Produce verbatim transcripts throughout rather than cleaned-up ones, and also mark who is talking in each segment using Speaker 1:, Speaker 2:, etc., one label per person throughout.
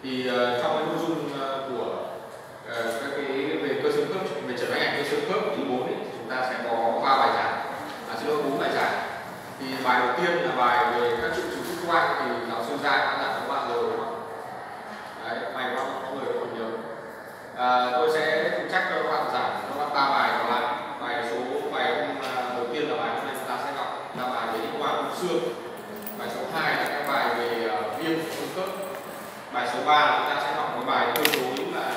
Speaker 1: Thì uh, trong cái nội dung uh, của uh, các cái về cơ xương khớp, về chẩn đoán ảnh cơ xương khớp thứ bốn thì chúng ta sẽ có ba bài giảng, à, xin lỗi bốn bài giảng. Thì bài đầu tiên là bài về các triệu chứng khách quan thì giáo sư Giang đã giảng các bạn rồi đúng không? Đấy, may quá có người còn nhớ. À, tôi sẽ phụ trách cho các bạn giảng các bạn ba bài còn lại. Bài số bài hôm uh, đầu tiên là bài hôm nay chúng ta sẽ học là bài về liên quan đến xương. Bài số hai là các bài về uh, viêm xương khớp. Bài số ba chúng ta sẽ học một bài tương đối là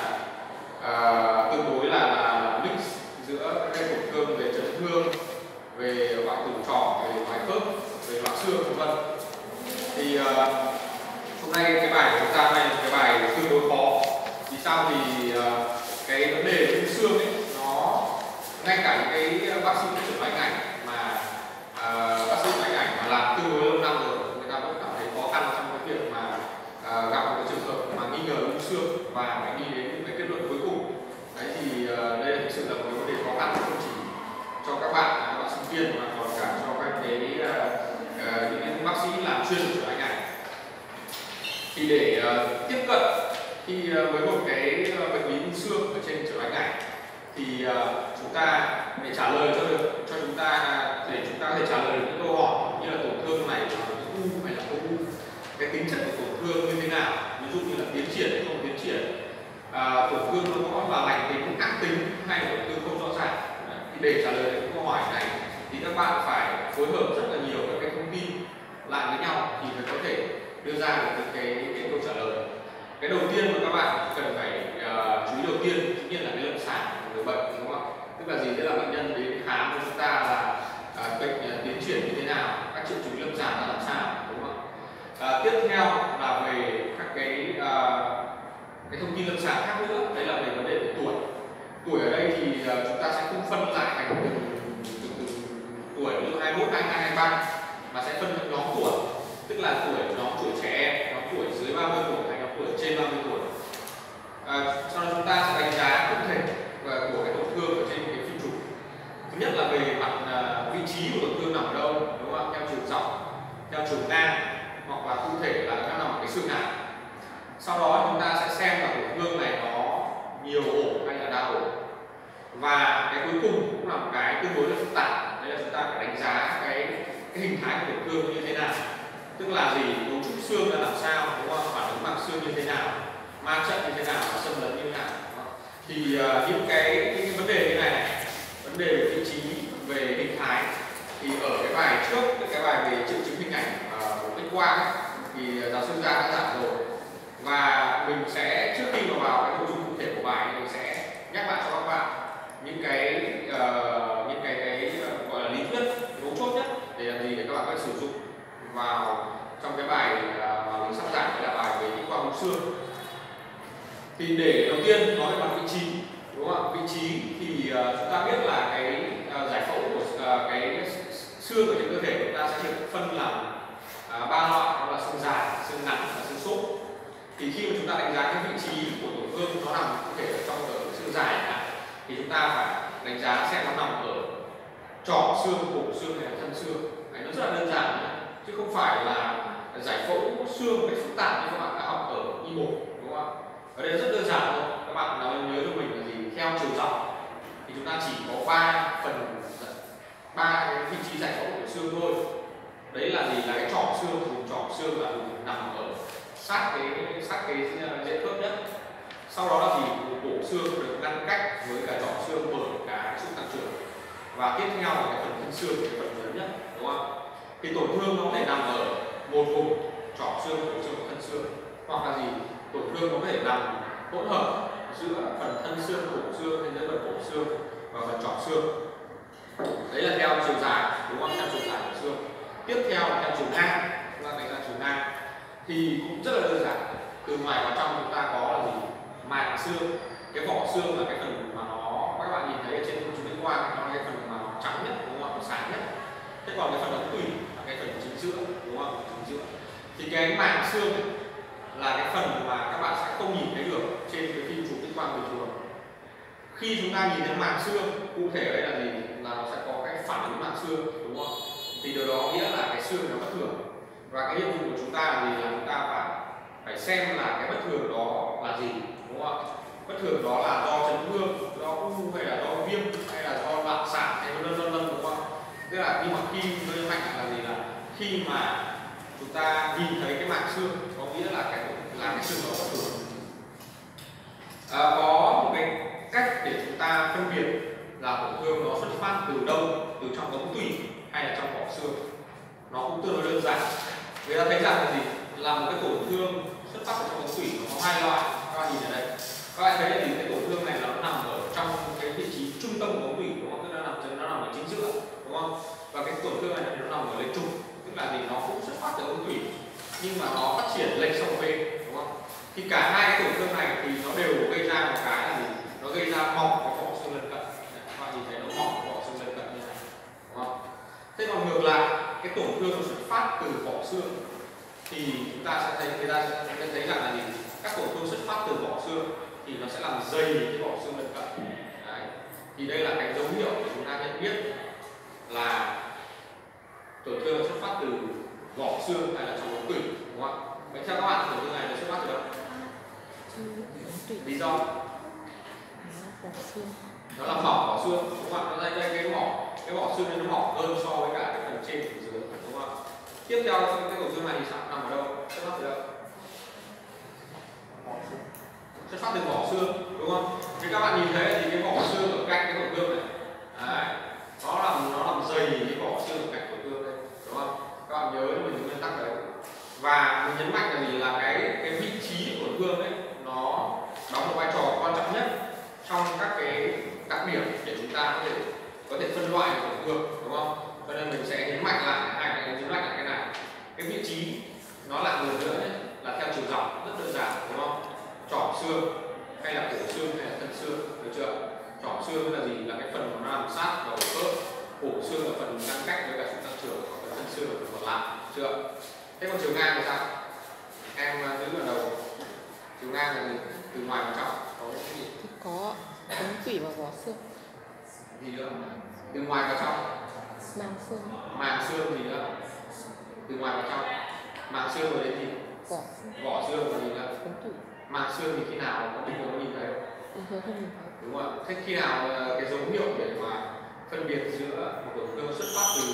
Speaker 1: uh, tương đối là, là mix giữa các tổn thương về chấn thương, về hoại tử trỏ, về hoại khớp, về loãng xương vân vân. Thì uh, hôm nay cái bài của chúng ta này là cái bài tương đối khó. Vì sao? Thì uh, cái vấn đề về xương ấy nó ngay cả những cái bác sĩ chụp ảnh ảnh mà uh, bác sĩ chụp ảnh mà làm tương đối lâu năm rồi, người ta vẫn cảm thấy khó khăn trong cái việc mà uh, gặp một cái trường hợp mà nghi ngờ u xương và phải đi đến những cái kết luận cuối cùng. Đấy thì uh, đây là thực sự là một cái vấn đề khó khăn không chỉ cho các bạn, các bạn sinh viên mà còn cả cho các cái uh, uh, những cái bác sĩ làm chuyên chụp ảnh ảnh. Thì để uh, tiếp cận khi uh, với một cái uh, bệnh lý u xương ở trên chụp ảnh ảnh thì uh, chúng ta để trả lời cho được cho chúng ta để chúng ta có thể trả lời được những câu hỏi như là tổn thương này là u hay là không u, cái tính chất của tổn thương như thế nào, ví dụ như là tiến triển hay không tiến triển, à, tổn thương nó có là lành tính, ác tính hay là tổn thương không rõ ràng. Thì để trả lời được những câu hỏi này thì các bạn phải phối hợp rất là nhiều các cái thông tin lại với nhau thì mới có thể đưa ra được cái, cái câu trả lời. Cái đầu tiên mà các bạn cần phải uh, chú ý đầu tiên tất nhiên là cái lâm sàng của người bệnh, đúng không ạ? Tức là gì? Tức là bệnh nhân đến khám với chúng ta là uh, bệnh uh, tiến triển như thế nào, các triệu chứng lâm sàng là làm sao, đúng không ạ? Uh, tiếp theo là về các cái uh, cái thông tin lâm sàng khác nữa, đấy là về vấn đề về tuổi. Tuổi ở đây thì uh, chúng ta sẽ không phân lại thành từng, từng, từng tuổi, ví dụ hai mươi mốt, hai mươi hai, hai mươi ba, mà sẽ phân thành nhóm tuổi, tức là tuổi nhóm tuổi trẻ em, nhóm tuổi dưới ba mươi tuổi hay nhóm tuổi trên ba mươi tuổi. À, sau đó chúng ta sẽ đánh giá cụ thể của cái tổn thương ở trên cái phim chụp. Thứ nhất là về mặt uh, vị trí của tổn thương nằm ở đâu, đúng không? Theo chiều dọc, theo chiều ngang, hoặc là cụ thể là nó nằm ở cái xương nào. Sau đó chúng ta sẽ xem là tổn thương này nó nhiều ổ hay là đa ổ. Và cái cuối cùng cũng là một cái tương đối là phức tạp, đấy là chúng ta phải đánh giá cái cái hình thái của tổn thương như thế nào. Tức là gì? Cấu trúc xương là làm sao, đúng không? Phản ứng bằng xương như thế nào, ma trận như thế nào, xâm lấn như thế nào. Thì uh, những cái, cái, cái vấn đề như này này, vấn đề về vị trí, về hình thái thì ở cái bài trước, cái bài về triệu chứng hình ảnh uh, của X quang thì giáo sư Giang đã giảng rồi. Và mình sẽ trước khi mà vào cái nội dung cụ thể của bài mình sẽ nhắc lại cho các bạn những cái uh, những cái cái uh, gọi là lý thuyết mấu chốt nhất để làm gì để các bạn có thể sử dụng vào trong cái bài mà mình sắp giảng, là bài về X quang u xương. Thì để đầu tiên nói về mặt vị trí, đúng không ạ? Vị trí thì uh, chúng ta biết là cái uh, giải phẫu của uh, cái xương ở trên cơ thể chúng ta sẽ được phân làm uh, ba loại, đó là xương dài, xương ngắn và xương xốp. Thì khi mà chúng ta đánh giá cái vị trí của tổn thương nó nằm cụ thể ở trong ở xương dài này, thì chúng ta phải đánh giá xem nó nằm ở trỏ xương, cổ xương hay là thân xương. Đấy, nó rất là đơn giản nữa, chứ không phải là giải phẫu xương cái phức tạp như các bạn đã học ở y một, đúng không ạ? Ở đây rất đơn giản thôi, các bạn nói nhớ cho mình là gì? Theo chiều dọc thì chúng ta chỉ có ba phần, ba cái vị trí giải phẫu của xương thôi. Đấy là gì? Là cái trỏ xương, vùng trỏ xương là vùng nằm ở sát cái sát cái dễ khớp nhất. Sau đó là gì? Cổ xương được ngăn cách với cả trỏ xương bởi cái xúc tăng trưởng. Và tiếp theo là cái phần thân xương, cái phần lớn nhất, đúng không? Thì tổn thương nó có thể nằm ở một vùng trỏ xương, cổ xương và thân xương, hoặc là gì? Tổn thương nó có thể nằm hỗn hợp giữa phần thân xương, cổ xương hay giữa phần cổ xương và phần trỏ xương. Đấy là theo chiều dài, đúng không? Theo chiều dài của xương. Tiếp theo là theo chiều ngang, chúng ta đánh giá chiều ngang thì cũng rất là đơn giản. Từ ngoài vào trong chúng ta có là gì? Màng xương. Cái vỏ xương là cái phần mà nó các bạn nhìn thấy ở trên chụp X quang, nó là cái phần mà nó trắng nhất, đúng không? Nó sáng nhất. Thế còn cái phần ống tủy là cái phần chính giữa, đúng không? Chính giữa. Thì cái màng xương ấy, là cái phần mà các bạn sẽ không nhìn thấy được trên cái phim chụp X quang bình thường. Khi chúng ta nhìn thấy màng xương, cụ thể ở đây là gì? Là nó sẽ có cái phản ứng màng xương, đúng không? Thì điều đó nghĩa là cái xương nó bất thường. Và cái nhiệm vụ của chúng ta là gì? Là chúng ta phải phải xem là cái bất thường đó là gì, đúng không ạ? Bất thường đó là do chấn thương, do u hay là do viêm hay là do loạn sản hay vân vân vân, đúng không ạ? Tức là nhưng mà khi tôi nhấn mạnh là gì, là khi mà chúng ta nhìn thấy cái mảng xương có nghĩa là cái là cái xương đó bất thường. À, có một cái cách để chúng ta phân biệt là tổn thương nó xuất phát từ đâu, từ trong ống tủy hay là trong vỏ xương, nó cũng tương đối đơn giản. Người ta thấy rằng là gì, là một cái tổn thương xuất phát từ trong ống tủy nó có hai loại. Các bạn nhìn ở đây, các bạn thấy là gì, cái tổn thương này nó nằm ở trong cái vị trí trung tâm của ống tủy, đúng không? Tức là nó nằm nó nằm ở chính giữa, đúng không? Và cái tổn thương này nó nằm ở lệch trục, tức là gì, nó cũng xuất phát từ ống tủy nhưng mà nó phát triển lệch sang một bên, đúng không? Thì cả hai cái tổn thương này thì nó đều gây ra một cái là gì, nó gây ra mỏng cái vỏ xương lân cận. Các bạn nhìn thấy nó mỏng cái vỏ xương lân cận như này, đúng không? Thế còn ngược lại, cái tổn thương nó xuất phát từ vỏ xương thì chúng ta sẽ thấy người ta sẽ thấy rằng là gì, các tổn thương xuất phát từ vỏ xương thì nó sẽ làm dày cái vỏ xương lân cận. Đấy. Thì đây là cái dấu hiệu để chúng ta nhận biết là tổn thương xuất phát từ vỏ xương hay là trong ống tủy, đúng không ạ? Vậy theo các bạn tổn thương này nó xuất phát từ đâu? Lý do? Nó làm mỏng vỏ xương, đúng không ạ? Nó đây đây cái mỏng, cái vỏ xương này nó mỏng hơn so với cả cái phần trên của dưới, đúng không ạ? Tiếp theo cái tổn thương này thì sao, nằm ở đâu? Xuất phát từ đâu? Xuất phát từ vỏ xương, đúng không? Thì các bạn nhìn thấy thì cái vỏ xương ở cạnh cái tổn thương này, đấy, nó làm nó làm dày cái vỏ xương ở cạnh tổn thương đây, đúng không? Các bạn nhớ mình những nguyên tắc đấy. Và mình nhấn mạnh là gì, là cái cái vị trí tổn thương đấy nó đóng một vai trò quan trọng nhất trong các cái đặc điểm để chúng ta có thể có thể phân loại tổn thương, đúng không? Cho nên mình sẽ nhấn mạnh lại hai cái nhấn mạnh lại cái này. Cái vị trí nó là người nữa đấy, là theo chiều dọc, rất đơn giản, đúng không? Trỏ xương hay là cổ xương hay là thân xương, được chưa? Trỏ xương là gì, là cái phần nó nằm sát đầu khớp, cổ xương là phần ngăn cách với cả sự tăng trưởng, còn thân xương là phần còn lại, được chưa? Thế còn chiều ngang thì sao? Em đứng ở đầu, chiều ngang là gì? Từ ngoài vào trong có cái gì?
Speaker 2: Có ống tủy và vỏ xương.
Speaker 1: Gì nữa? Từ ngoài vào trong.
Speaker 2: Màng xương.
Speaker 1: Màng xương gì nữa? Từ ngoài vào trong. Màng xương rồi đến gì?
Speaker 2: Vỏ.
Speaker 1: Vỏ xương rồi gì nữa?
Speaker 2: Ống tủy.
Speaker 1: Màng xương thì khi nào có bình thường có nhìn thấy?
Speaker 2: Bình thường không nhìn thấy.
Speaker 1: Đúng rồi. Thế khi nào cái dấu hiệu để mà phân biệt giữa một tổn thương xuất phát từ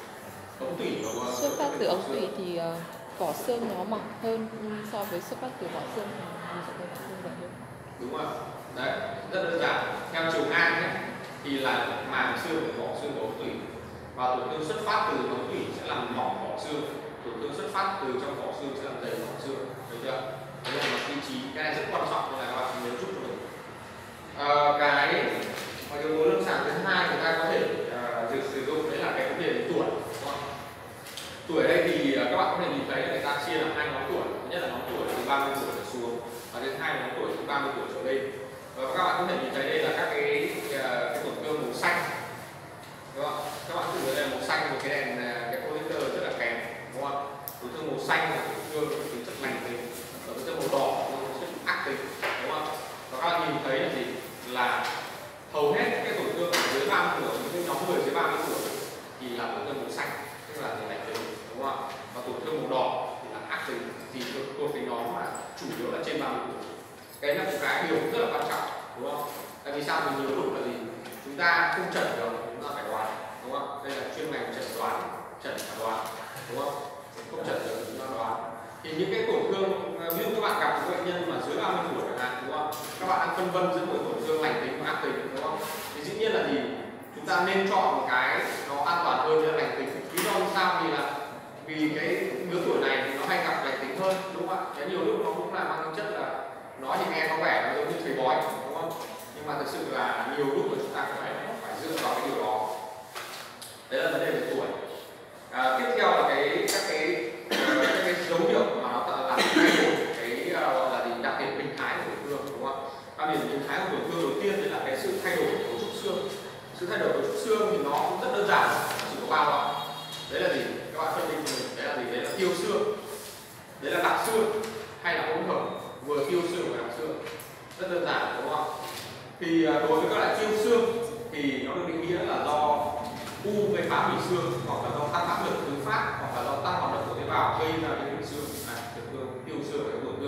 Speaker 1: ống tủy và
Speaker 2: xuất phát từ ống tủy thì uh, vỏ xương nó mỏng hơn, nhưng so với xuất phát từ vỏ xương thì mình sẽ thấy vỏ xương dày hơn.
Speaker 1: Đúng rồi. Đấy, rất đơn giản. Theo chiều ngang ấy, thì là màng xương của vỏ xương của ống tủy, và tổn thương xuất phát từ ống tủy sẽ làm mỏng vỏ xương, tổn thương xuất phát từ trong vỏ xương sẽ làm dày vỏ xương, được chưa? Đây là một vị trí, cái này rất quan trọng nên là các bạn nhớ giúp cho mình. À, cái và yếu tố lâm sàng thứ hai người ta có thể uh, sử dụng đấy là cái vấn đề về tuổi, đúng không? Tuổi đây thì uh, các bạn có thể nhìn thấy là người ta chia làm hai nhóm tuổi. Thứ nhất là nhóm tuổi từ ba mươi tuổi trở xuống, và thứ hai là nhóm tuổi từ ba mươi tuổi trở lên. Và các bạn có thể nhìn thấy đây là các cái uh, cái tổn thương màu xanh, đúng không? Các bạn thử đây là màu xanh, một cái đèn cái projector rất là kém, đúng không? Tổn thương màu xanh là tổn thương tính chất lành tính, và tổn thương màu đỏ là tổn thương ác tính, đúng không? Và các bạn nhìn thấy là gì, là hầu hết cái tổn thương ở dưới ba mươi tuổi, những nhóm người dưới ba mươi tuổi thì là tổn thương màu xanh, tức là gì, lành tính, đúng không? Và tổn thương màu đỏ thì là ác tính, thì thuộc cái nhóm mà chủ yếu là trên ba mươi tuổi. Cái là một cái điều rất là quan trọng, đúng không? Tại vì sao? Vì nhiều lúc là gì, chúng ta không chẩn được, chúng ta phải đoán, đúng không? Đây là chuyên ngành chẩn đoán, chẩn và đoán, đúng không? Không chẩn được chúng ta đoán. Thì những cái tổn thương, ví dụ các bạn gặp những bệnh nhân mà dưới ba mươi tuổi chẳng hạn, đúng không? Các bạn đang phân vân giữa một tổn thương lành tính và ác tính, đúng không? Thì dĩ nhiên là gì, chúng ta nên chọn một cái nó an toàn hơn là lành tính. Lý do sao? Vì là vì cái lứa tuổi này thì nó hay gặp lành tính hơn, đúng không ạ? Cái nhiều lúc nó cũng là mang tính chất là nói thì nghe có vẻ nó giống như thầy bói, đúng không? Nhưng mà thực sự là nhiều lúc mà chúng ta phải phải dựa vào cái điều đó. Đấy là vấn đề về tuổi. À, tiếp theo là cái các cái các cái dấu hiệu mà nó làm thay đổi cái gọi là gì, đặc điểm hình thái của tổn thương, đúng không? Đặc điểm hình thái của tổn thương đầu tiên đấy là cái sự thay đổi của cấu trúc xương. Sự thay đổi của cấu trúc xương thì nó cũng rất đơn giản, chỉ có ba loại. Đấy là gì? Các bạn phân định mình, đấy là gì? Đấy là tiêu xương, đấy là đặc xương, hay là hỗn hợp vừa tiêu xương và đặc xương. Rất đơn giản, đúng không? Thì đối với các loại tiêu xương thì nó được định nghĩa là do u gây phá hủy xương, hoặc là do tăng áp lực thứ phát, hoặc là do tăng hoạt động của tế bào gây ra những tổn xương. À, tổn thương tiêu xương và tổn thương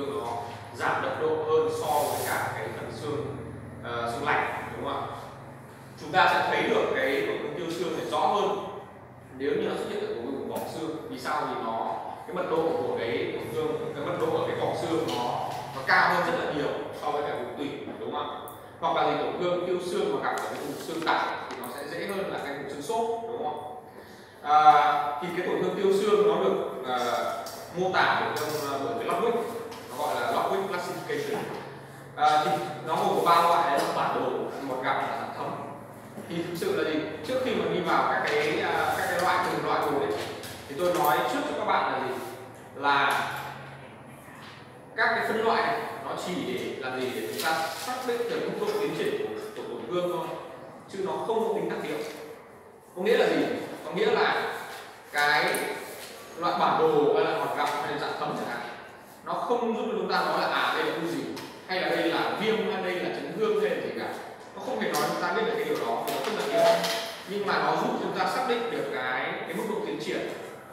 Speaker 1: chúng ta sẽ thấy được cái tổn thương tiêu xương này rõ hơn nếu như nó xuất hiện ở vùng vỏ xương. Vì sao? Vì nó cái mật độ của cái tổn thương, cái mật độ ở cái vỏ xương nó nó cao hơn rất là nhiều so với cả vùng tủy, đúng không ạ? Hoặc là gì tổn thương tiêu xương mà gặp ở cái vùng xương tải thì nó sẽ dễ hơn là cái vùng xương xốp, đúng không ạ? À, thì cái tổn thương tiêu xương nó được à, mô tả bởi bởi cái Ludwig, nó gọi là Ludwig classification. À, thì nó gồm có ba loại, là bản đồ, một gặp là dạng thấm. Thì thực sự là gì, trước khi mà đi vào các cái các cái loại từng loại đồ đấy thì tôi nói trước cho các bạn là gì, là các cái phân loại này nó chỉ để làm gì, để chúng ta xác định được mức độ tiến triển của, của tổn thương thôi, chứ nó không có tính đặc hiệu. Có nghĩa là gì? Có nghĩa là cái loại bản đồ hay là hoạt gặp hay là dạng thấm chẳng hạn, nó không giúp chúng ta nói là à đây là u gì, hay là đây là viêm, hay đây là chấn thương, hay là gì cả. Nó không hề nói chúng ta biết được cái điều đó, nó không đặc hiệu. Nhưng mà nó giúp chúng ta xác định được cái cái mức độ tiến triển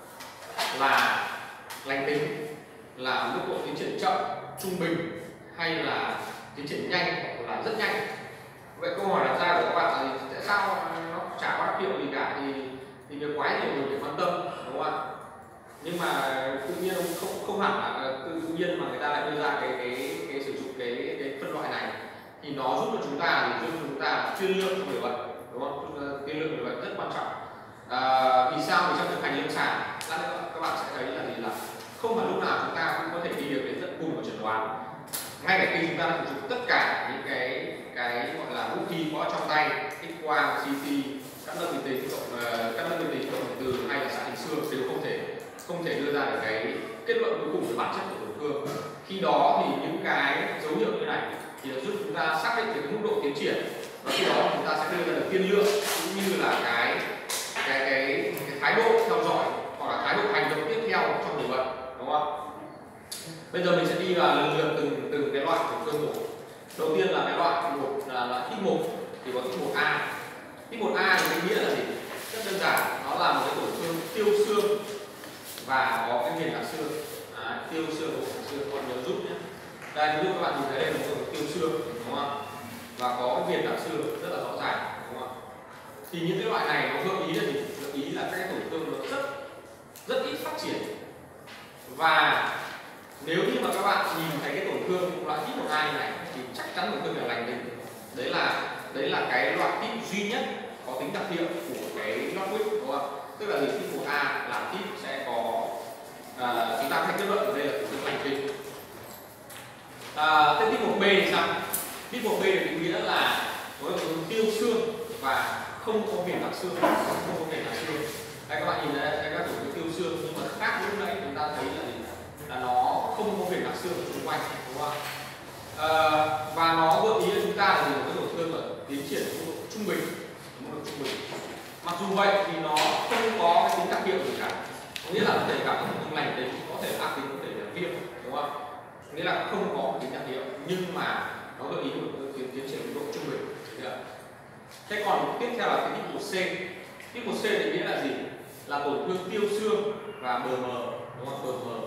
Speaker 1: là lành tính, là mức độ tiến triển chậm, trung bình, hay là tiến triển nhanh hoặc là rất nhanh. Vậy câu hỏi đặt ra của các bạn là gì? Tại sao nó chả có đặc hiệu gì cả, thì thì nhiều quá nhiều người để quan tâm, đúng không ạ? Nhưng mà tự nhiên không không hẳn là tự nhiên mà người ta lại đưa ra cái cái cái sử dụng cái cái phân loại này, thì nó giúp cho chúng ta thì giúp chúng ta chuyên lượng người bệnh, đúng không? Tiên lượng người bệnh rất quan trọng. À, vì sao? Vì trong thực hành lâm sàng các bạn sẽ thấy là gì, là không phải lúc nào chúng ta cũng có thể đi được đến tận cùng của chẩn đoán. Ngay cả khi chúng ta sử dụng tất cả những cái cái gọi là vũ khí có trong tay, X quang, xê tê, các lớp vi tính cộng các lớp vi tính cộng từ hay là xạ hình xương đều không thể không thể đưa ra được cái kết luận cuối cùng về bản chất của tổn thương. Khi đó thì những cái dấu hiệu như này thì nó giúp chúng ta xác định được cái mức độ tiến triển, và khi đó chúng ta sẽ đưa ra được tiên lượng cũng như là cái cái cái, cái thái độ theo dõi hoặc là thái độ hành động tiếp theo trong người bệnh, đúng không? Bây giờ mình sẽ đi vào lần lượt từng từng cái loại tổn thương một. Đầu tiên là cái loại một là, là type một, thì có type một A. Type một A thì cái nghĩa là gì? Rất đơn giản, nó là một cái tổn thương tiêu xương và có cái viền lạc xương. À, tiêu xương của xương, con nhớ giúp nhé. Đây, ví dụ các bạn nhìn thấy đây là một tổn tiêu xương, đúng không? Và có cái viền lạc xương rất là rõ ràng, đúng không? Thì những cái loại này nó gợi ý là gì? Gợi ý là các cái tổn thương nó rất rất ít phát triển. Và nếu như mà các bạn nhìn thấy cái tổn thương loại type một A này thì chắc chắn tổn thương là lành tính. Đấy là đấy là cái loại type duy nhất có tính đặc hiệu của cái Ludwig, đúng không? Tức là gì? Type một A là type sẽ có à, chúng ta thấy kết luận ở đây là tổn thương lành tính. À, thế type một B thì sao? Type một B thì nghĩa là có tổn thương tiêu xương và không có viền lạc xương, không có viền lạc xương. Đây các bạn nhìn thấy đây, các tổn thương tiêu xương, nhưng mà khác lúc nãy chúng ta thấy là gì? Là nó không có viền lạc xương ở xung quanh, đúng không ạ? À, và nó gợi ý cho chúng ta là gì? Một cái tổn thương ở tiến triển mức độ trung bình, mức độ trung bình. Mặc dù vậy thì nó không có cái tính đặc hiệu gì cả. Có nghĩa là có thể gặp tổn thương lành tính, có thể là ác tính, có thể là viêm, đúng không? Nghĩa là không có một tính đặc hiệu, nhưng mà nó gợi ý một tiến tiến triển mức độ trung bình. Thế còn tiếp theo là cái type một C. Type một C thì nghĩa là gì? Là tổn thương tiêu xương và bờ mờ, đúng không? Bờ mờ.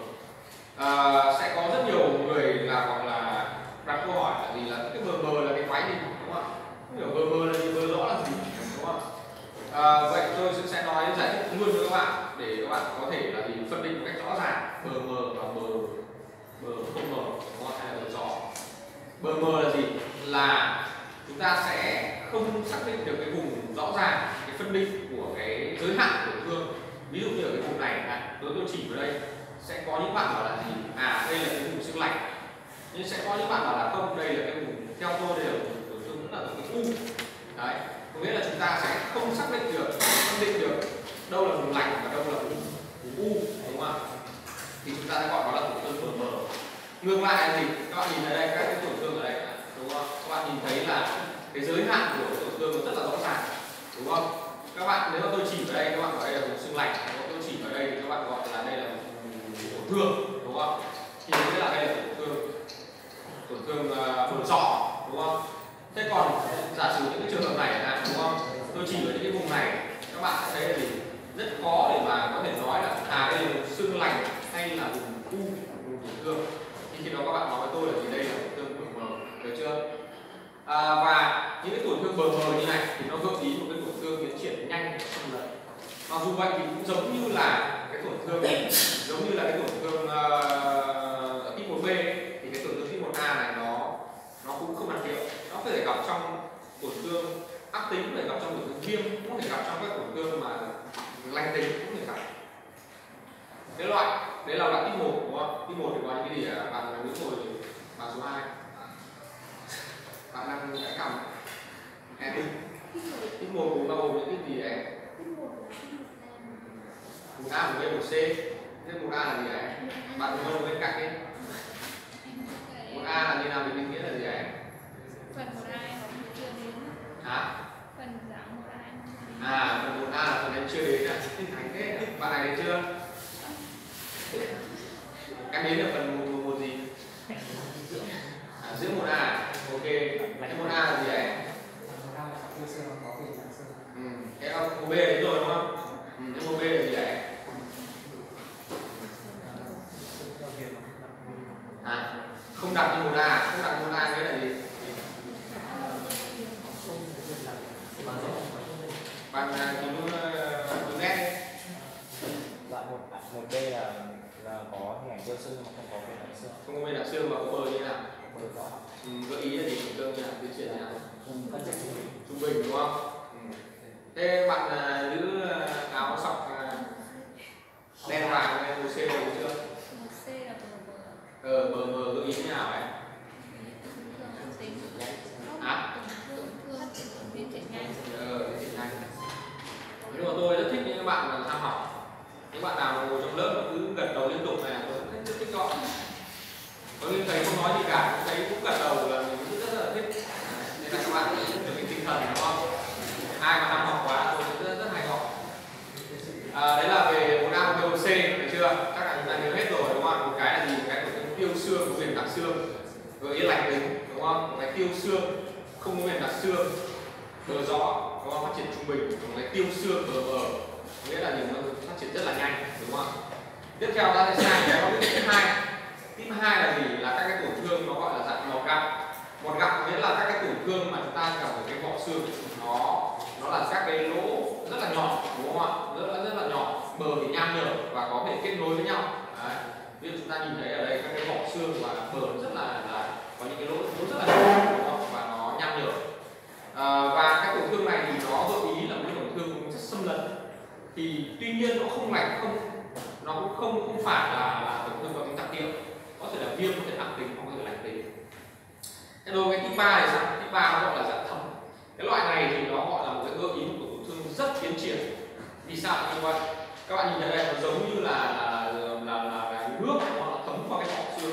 Speaker 1: À, sẽ có rất nhiều người là hoặc là đặt câu hỏi là gì, là cái bờ mờ là cái quái gì, đúng không? Không hiểu bờ mờ là gì, bờ rõ là gì, đúng không? À, vậy tôi sẽ nói giải thích luôn cho các bạn để các bạn có thể là gì phân định một cách rõ ràng bờ mờ và bờ bờ không mờ, đúng không? Hay là bờ rõ. Bờ mờ là gì? Là chúng ta sẽ không xác định được cái vùng rõ ràng, cái phân định của cái giới hạn của tổn thương. Ví dụ như ở cái vùng này, này tôi tôi chỉ vào đây, sẽ có những bạn bảo là gì? À đây là cái vùng xương lạnh, nhưng sẽ có những bạn bảo là không, đây là cái vùng, theo tôi đây là vùng tổn thương rất là cái u. Đấy, có nghĩa là chúng ta sẽ không xác định được, phân định được đâu là vùng lạnh và đâu là vùng, vùng u, đúng không ạ? Thì chúng ta sẽ gọi nó là tổn thương bờ mờ. Ngược lại là gì? Các bạn nhìn thấy đây, các cái tổn thương ở đây, đúng không? Các bạn nhìn thấy là cái giới hạn của tổn thương nó rất là rõ ràng, đúng không? Các bạn nếu mà tôi chỉ vào đây, các bạn gọi đây là vùng xương lạnh, nếu tôi chỉ vào đây thì các bạn gọi là đây là vùng tổn thương, đúng không? Thì nghĩa là đây là tổn thương tổn thương bờ rõ, đúng không? Thế còn giả sử những cái trường hợp này là, đúng không? Tôi chỉ vào những cái vùng này, các bạn sẽ thấy là gì? Rất khó để mà có thể nói là à đây là vùng xương lạnh hay là vùng u, vùng tổn thương. Thì khi đó các bạn nói với tôi là gì? Đây là tổn thương bờ mờ, được chưa? À, và những cái tổn thương bờ mờ như này thì nó gợi ý Mặc dù vậy thì cũng giống như là cái tổn thương giống như là cái tổn thương uh, type một B thì cái tổn thương type một A này nó nó cũng không đặc hiệu, nó có thể gặp trong tổn thương ác tính, có thể gặp trong tổn thương viêm, cũng có thể gặp trong các tổn thương mà lành tính, cũng có thể gặp. Cái loại đấy là loại type một, đúng không? Type một thì có những cái gì ạ? Bạn là nữ ngồi bằng số hai, bạn đang cái cầm em đi. Type một cũng bao gồm những cái gì ấy? Một A, một B, một C. Thế một A là gì ấy? Bạn có bên cạnh đi. Một A là như nào, mình định nghĩa là gì ấy?
Speaker 3: Phần một A em chưa đến.
Speaker 1: Hả?
Speaker 3: Phần dạng một A em chưa đến.
Speaker 1: À, phần một A là phần em chưa đến à? Thành thế, bạn này đến chưa? Em đến được phần một, một, một gì? À, giữa một A. Ok. Cái một A là gì ấy? Ừ. Cái một B đến rồi đúng không? Ừ. Cái một B là gì ấy? À, không đặt như một A, không đặt như một A nghĩa là gì? Bạn thì luôn luôn nét.
Speaker 4: Loại một một B là là có hình ảnh cơ xương mà không có bên đại xương.
Speaker 1: Không có bên đại xương mà có bờ như thế nào?
Speaker 4: Bờ rõ.
Speaker 1: Ừ, gợi ý là gì? Tổn thương như nào? Tiến triển như nào?
Speaker 4: Phát triển trung bình.
Speaker 1: Trung bình đúng không? Ừ. Thế bạn nữ áo sọc đen vàng hay một C rồi chưa?
Speaker 3: Một C là bờ bờ.
Speaker 1: Ờ, bờ bờ gợi ý như nào ấy?
Speaker 3: Tổn thương ác tính.
Speaker 1: À?
Speaker 3: Tổn thương tiến triển nhanh.
Speaker 1: Ờ, tiến triển nhanh. Nhưng mà tôi rất thích những bạn mà tham học. Những bạn nào ngồi trong lớp mà cứ gật đầu liên tục này tôi rất thích, thích gọi. Có những thầy không nói gì cả, thầy cũng gật đầu là mình cũng rất là thích. Nên là các bạn cũng chuẩn bị tinh thần đúng không? Ai mà tham học quá tôi cũng rất, rất hay gọi. À, đấy là về một A, một B, một C, được chưa? Các bạn chúng ta nhớ hết rồi đúng không? Một cái là gì? Một cái của tiêu xương, có viền đặc xương, gợi ý lành tính đúng không? Một cái tiêu xương, không có viền đặc xương, bờ rõ, đúng không? Phát triển trung bình. Một cái tiêu xương bờ bờ, nghĩa là những nó phát triển rất là nhanh đúng không? Tiếp theo ta sẽ sang cái type hai. Type hai là gì? Là các cái tổn thương nó gọi là dạng mọt gặm. Mọt gặm nghĩa là các cái tổn thương mà chúng ta gặp ở cái vỏ xương nó nó là các cái lỗ rất là nhỏ đúng không ạ? Rất là rất là nhỏ, bờ thì nham nhở và có thể kết nối với nhau. Đấy. Ví dụ chúng ta nhìn thấy ở đây các cái vỏ xương và bờ rất là, là có những cái lỗ, lỗ rất là nhỏ đúng không? Và nó nham nhở. À, và cái tổn thương này thì nó gợi ý là một tổn thương rất xâm lấn. Thì tuy nhiên nó không lành, không nó cũng không không phải là, là tổn thương có tính đặc hiệu, có thể là viêm, có thể ác tính, có thể là lành tính. Thế đối với cái type ba thì sao? Type ba nó gọi là dạng thâm. Cái loại này thì nó gọi là một cái gợi ý của tổn thương rất tiến triển. Vì sao như vậy? Các bạn nhìn thấy đây nó giống như là là là, là, là nước nó thấm vào cái vỏ xương.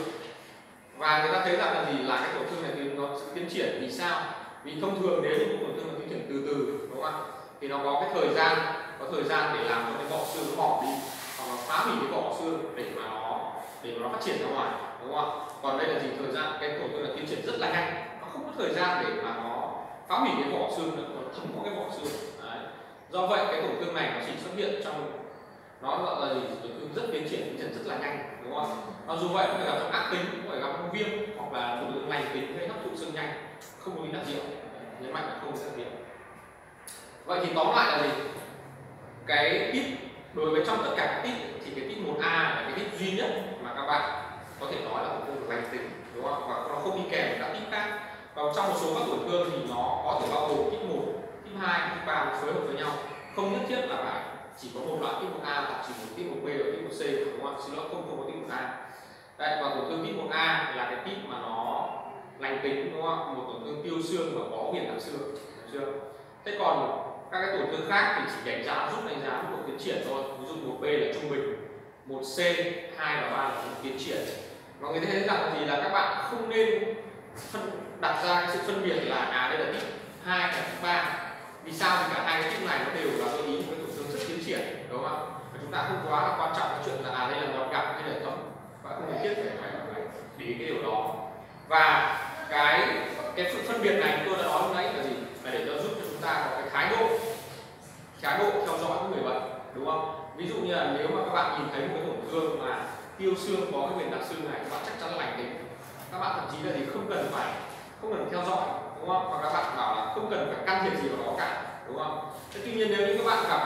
Speaker 1: Và người ta thấy rằng là gì? Là cái tổn thương này thì nó tiến triển vì sao? Vì thông thường nếu như tổn thương nó tiến triển từ từ đúng không ạ? Thì nó có cái thời gian, có thời gian để làm cho cái vỏ xương nó mỏng đi hoặc là phá hủy cái vỏ xương để mà nó để mà nó phát triển ra ngoài đúng không ạ? Còn đây là gì? Thời gian cái tổn thương là tiến triển rất là nhanh, nó không có thời gian để mà nó phá hủy cái vỏ xương nữa, còn thấm vào cái vỏ xương. Đấy. Do vậy cái tổn thương này nó chỉ xuất hiện trong nó gọi là gì? Tổn thương rất tiến triển, tiến triển rất là nhanh đúng không ạ? Và dù vậy có thể gặp trong ác tính, có thể gặp trong viêm hoặc là tổn thương lành tính gây hấp thụ xương nhanh, không có tính đặc hiệu. Nhấn mạnh là không có đặc hiệu. Vậy thì tóm lại là gì? Cái tip đối với trong tất cả các tip thì cái tip một A là cái tip duy nhất mà các bạn có thể nói là tổn thương lành tính đúng không? Và nó không đi kèm với các tip khác. Còn trong một số các tổn thương thì nó có thể bao gồm tip một, tip hai, tip ba phối hợp với nhau. Không nhất thiết là phải chỉ có một loại tip một A hoặc chỉ một tip một B và tip một C đúng không? Xin lỗi, không không có tip một A. Đây, và tổn thương tip một A là cái tip mà nó lành tính đúng không? Một tổn thương tiêu xương và có viền đặc xương, được chưa? Thế còn các cái tổn thương khác thì chỉ đánh giá giúp đánh giá mức độ tiến triển thôi. Ví dụ một B là trung bình, một C, hai và ba là tiến triển. Và người ta thấy rằng thì là các bạn không nên phân đặt ra cái sự phân biệt là à đây là tip hai và tip ba. Vì sao? Vì cả hai cái tip này nó đều là gợi ý một cái tổn thương rất tiến triển đúng không ạ? Và chúng ta không quá là quan trọng cái chuyện là à đây là ngọt gặp hay là thấm, và không cần thiết phải phải phải để ý cái điều đó. Và cái cái sự phân biệt này tôi đã nói lúc nãy là gì? Là để cho giúp cho chúng ta có cái thái độ thái độ theo dõi của người bệnh đúng không? Ví dụ như là nếu mà các bạn nhìn thấy một cái tổn thương mà tiêu xương có cái viền đặc xương này, các bạn chắc chắn là lành tính. Các bạn thậm chí là gì không cần phải không cần theo dõi đúng không? Và các bạn bảo là không cần phải can thiệp gì vào đó cả đúng không? Thế tuy nhiên nếu như các bạn gặp một cái tổn thương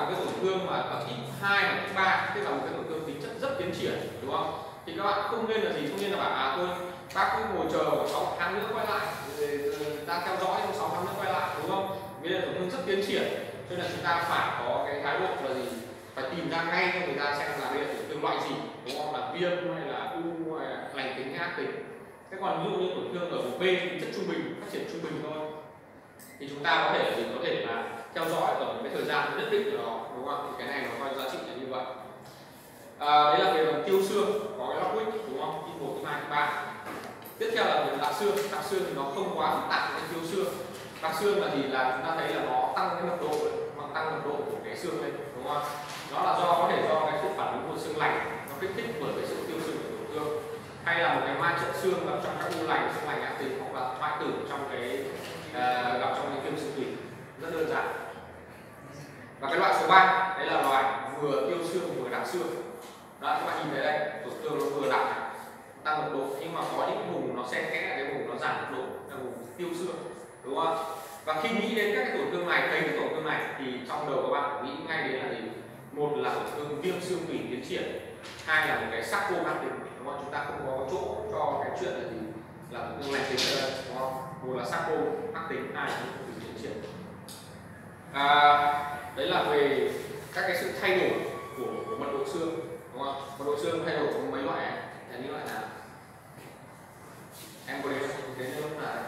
Speaker 1: thương mà ở type hai và type ba, tức là một cái tổn thương tính chất rất tiến triển, đúng không? Thì các bạn không nên là gì, không nên là bảo à tôi bác cứ ngồi chờ sáu tháng nữa quay lại, rồi ta theo dõi trong sáu tháng nữa quay lại, đúng không? Vì đây là tổn thương rất tiến triển, cho nên là chúng ta phải có cái thái độ là gì, phải tìm ra ngay cho người ta xem là đây là tổn thương loại gì, đúng không? Là viêm hay là u hay là lành tính ác tính. Thế còn ví dụ như tổn thương ở vùng B tính chất trung bình, phát triển trung bình thôi, thì chúng ta có thể là gì, có thể là theo dõi ở một cái thời gian nhất định của nó, đúng không? Thì cái này nó coi giá trị là như vậy. À, đấy là về phần tiêu xương, có cái Lockwick, đúng không? Type một, type hai, type ba. Tiếp theo là về đặc xương. Đặc xương thì nó không quá phức tạp cái tiêu xương. Đặc xương là gì, là chúng ta thấy là nó tăng cái mật độ, nó tăng mật độ của cái xương lên, đúng không? Nó là do có thể do cái sự phản ứng của xương lành, nó kích thích bởi cái sự tiêu xương của tổn thương, hay là một cái ma trận xương gặp trong các u lành, xương lành ác tính, hoặc là hoại tử trong cái uh, gặp trong cái viêm xương tủy, rất đơn giản. Và cái loại số ba, đấy là loại vừa tiêu xương vừa đặc xương. Đó, các bạn nhìn thấy đây, tổn thương nó vừa đặc tăng mật độ, nhưng mà có những vùng nó xen kẽ cái vùng nó giảm mật độ, là vùng tiêu xương, đúng không? Và khi nghĩ đến các cái tổn thương này, thấy cái tổn thương này thì trong đầu các bạn nghĩ ngay đến là gì? Một là tổn thương viêm xương tủy tiến triển, hai là một cái sarco ác tính, đúng không? Chúng ta không có chỗ cho cái chuyện là gì, là tổn thương lành tính ở đây, đúng không? Một là sarco ác tính, hai là tổn thương tiến triển. À, đấy là về các cái sự thay đổi của, của mật độ xương, đúng không? Mật độ xương thay đổi có mấy loại này, là những loại nào? Em có đến đến lúc nào?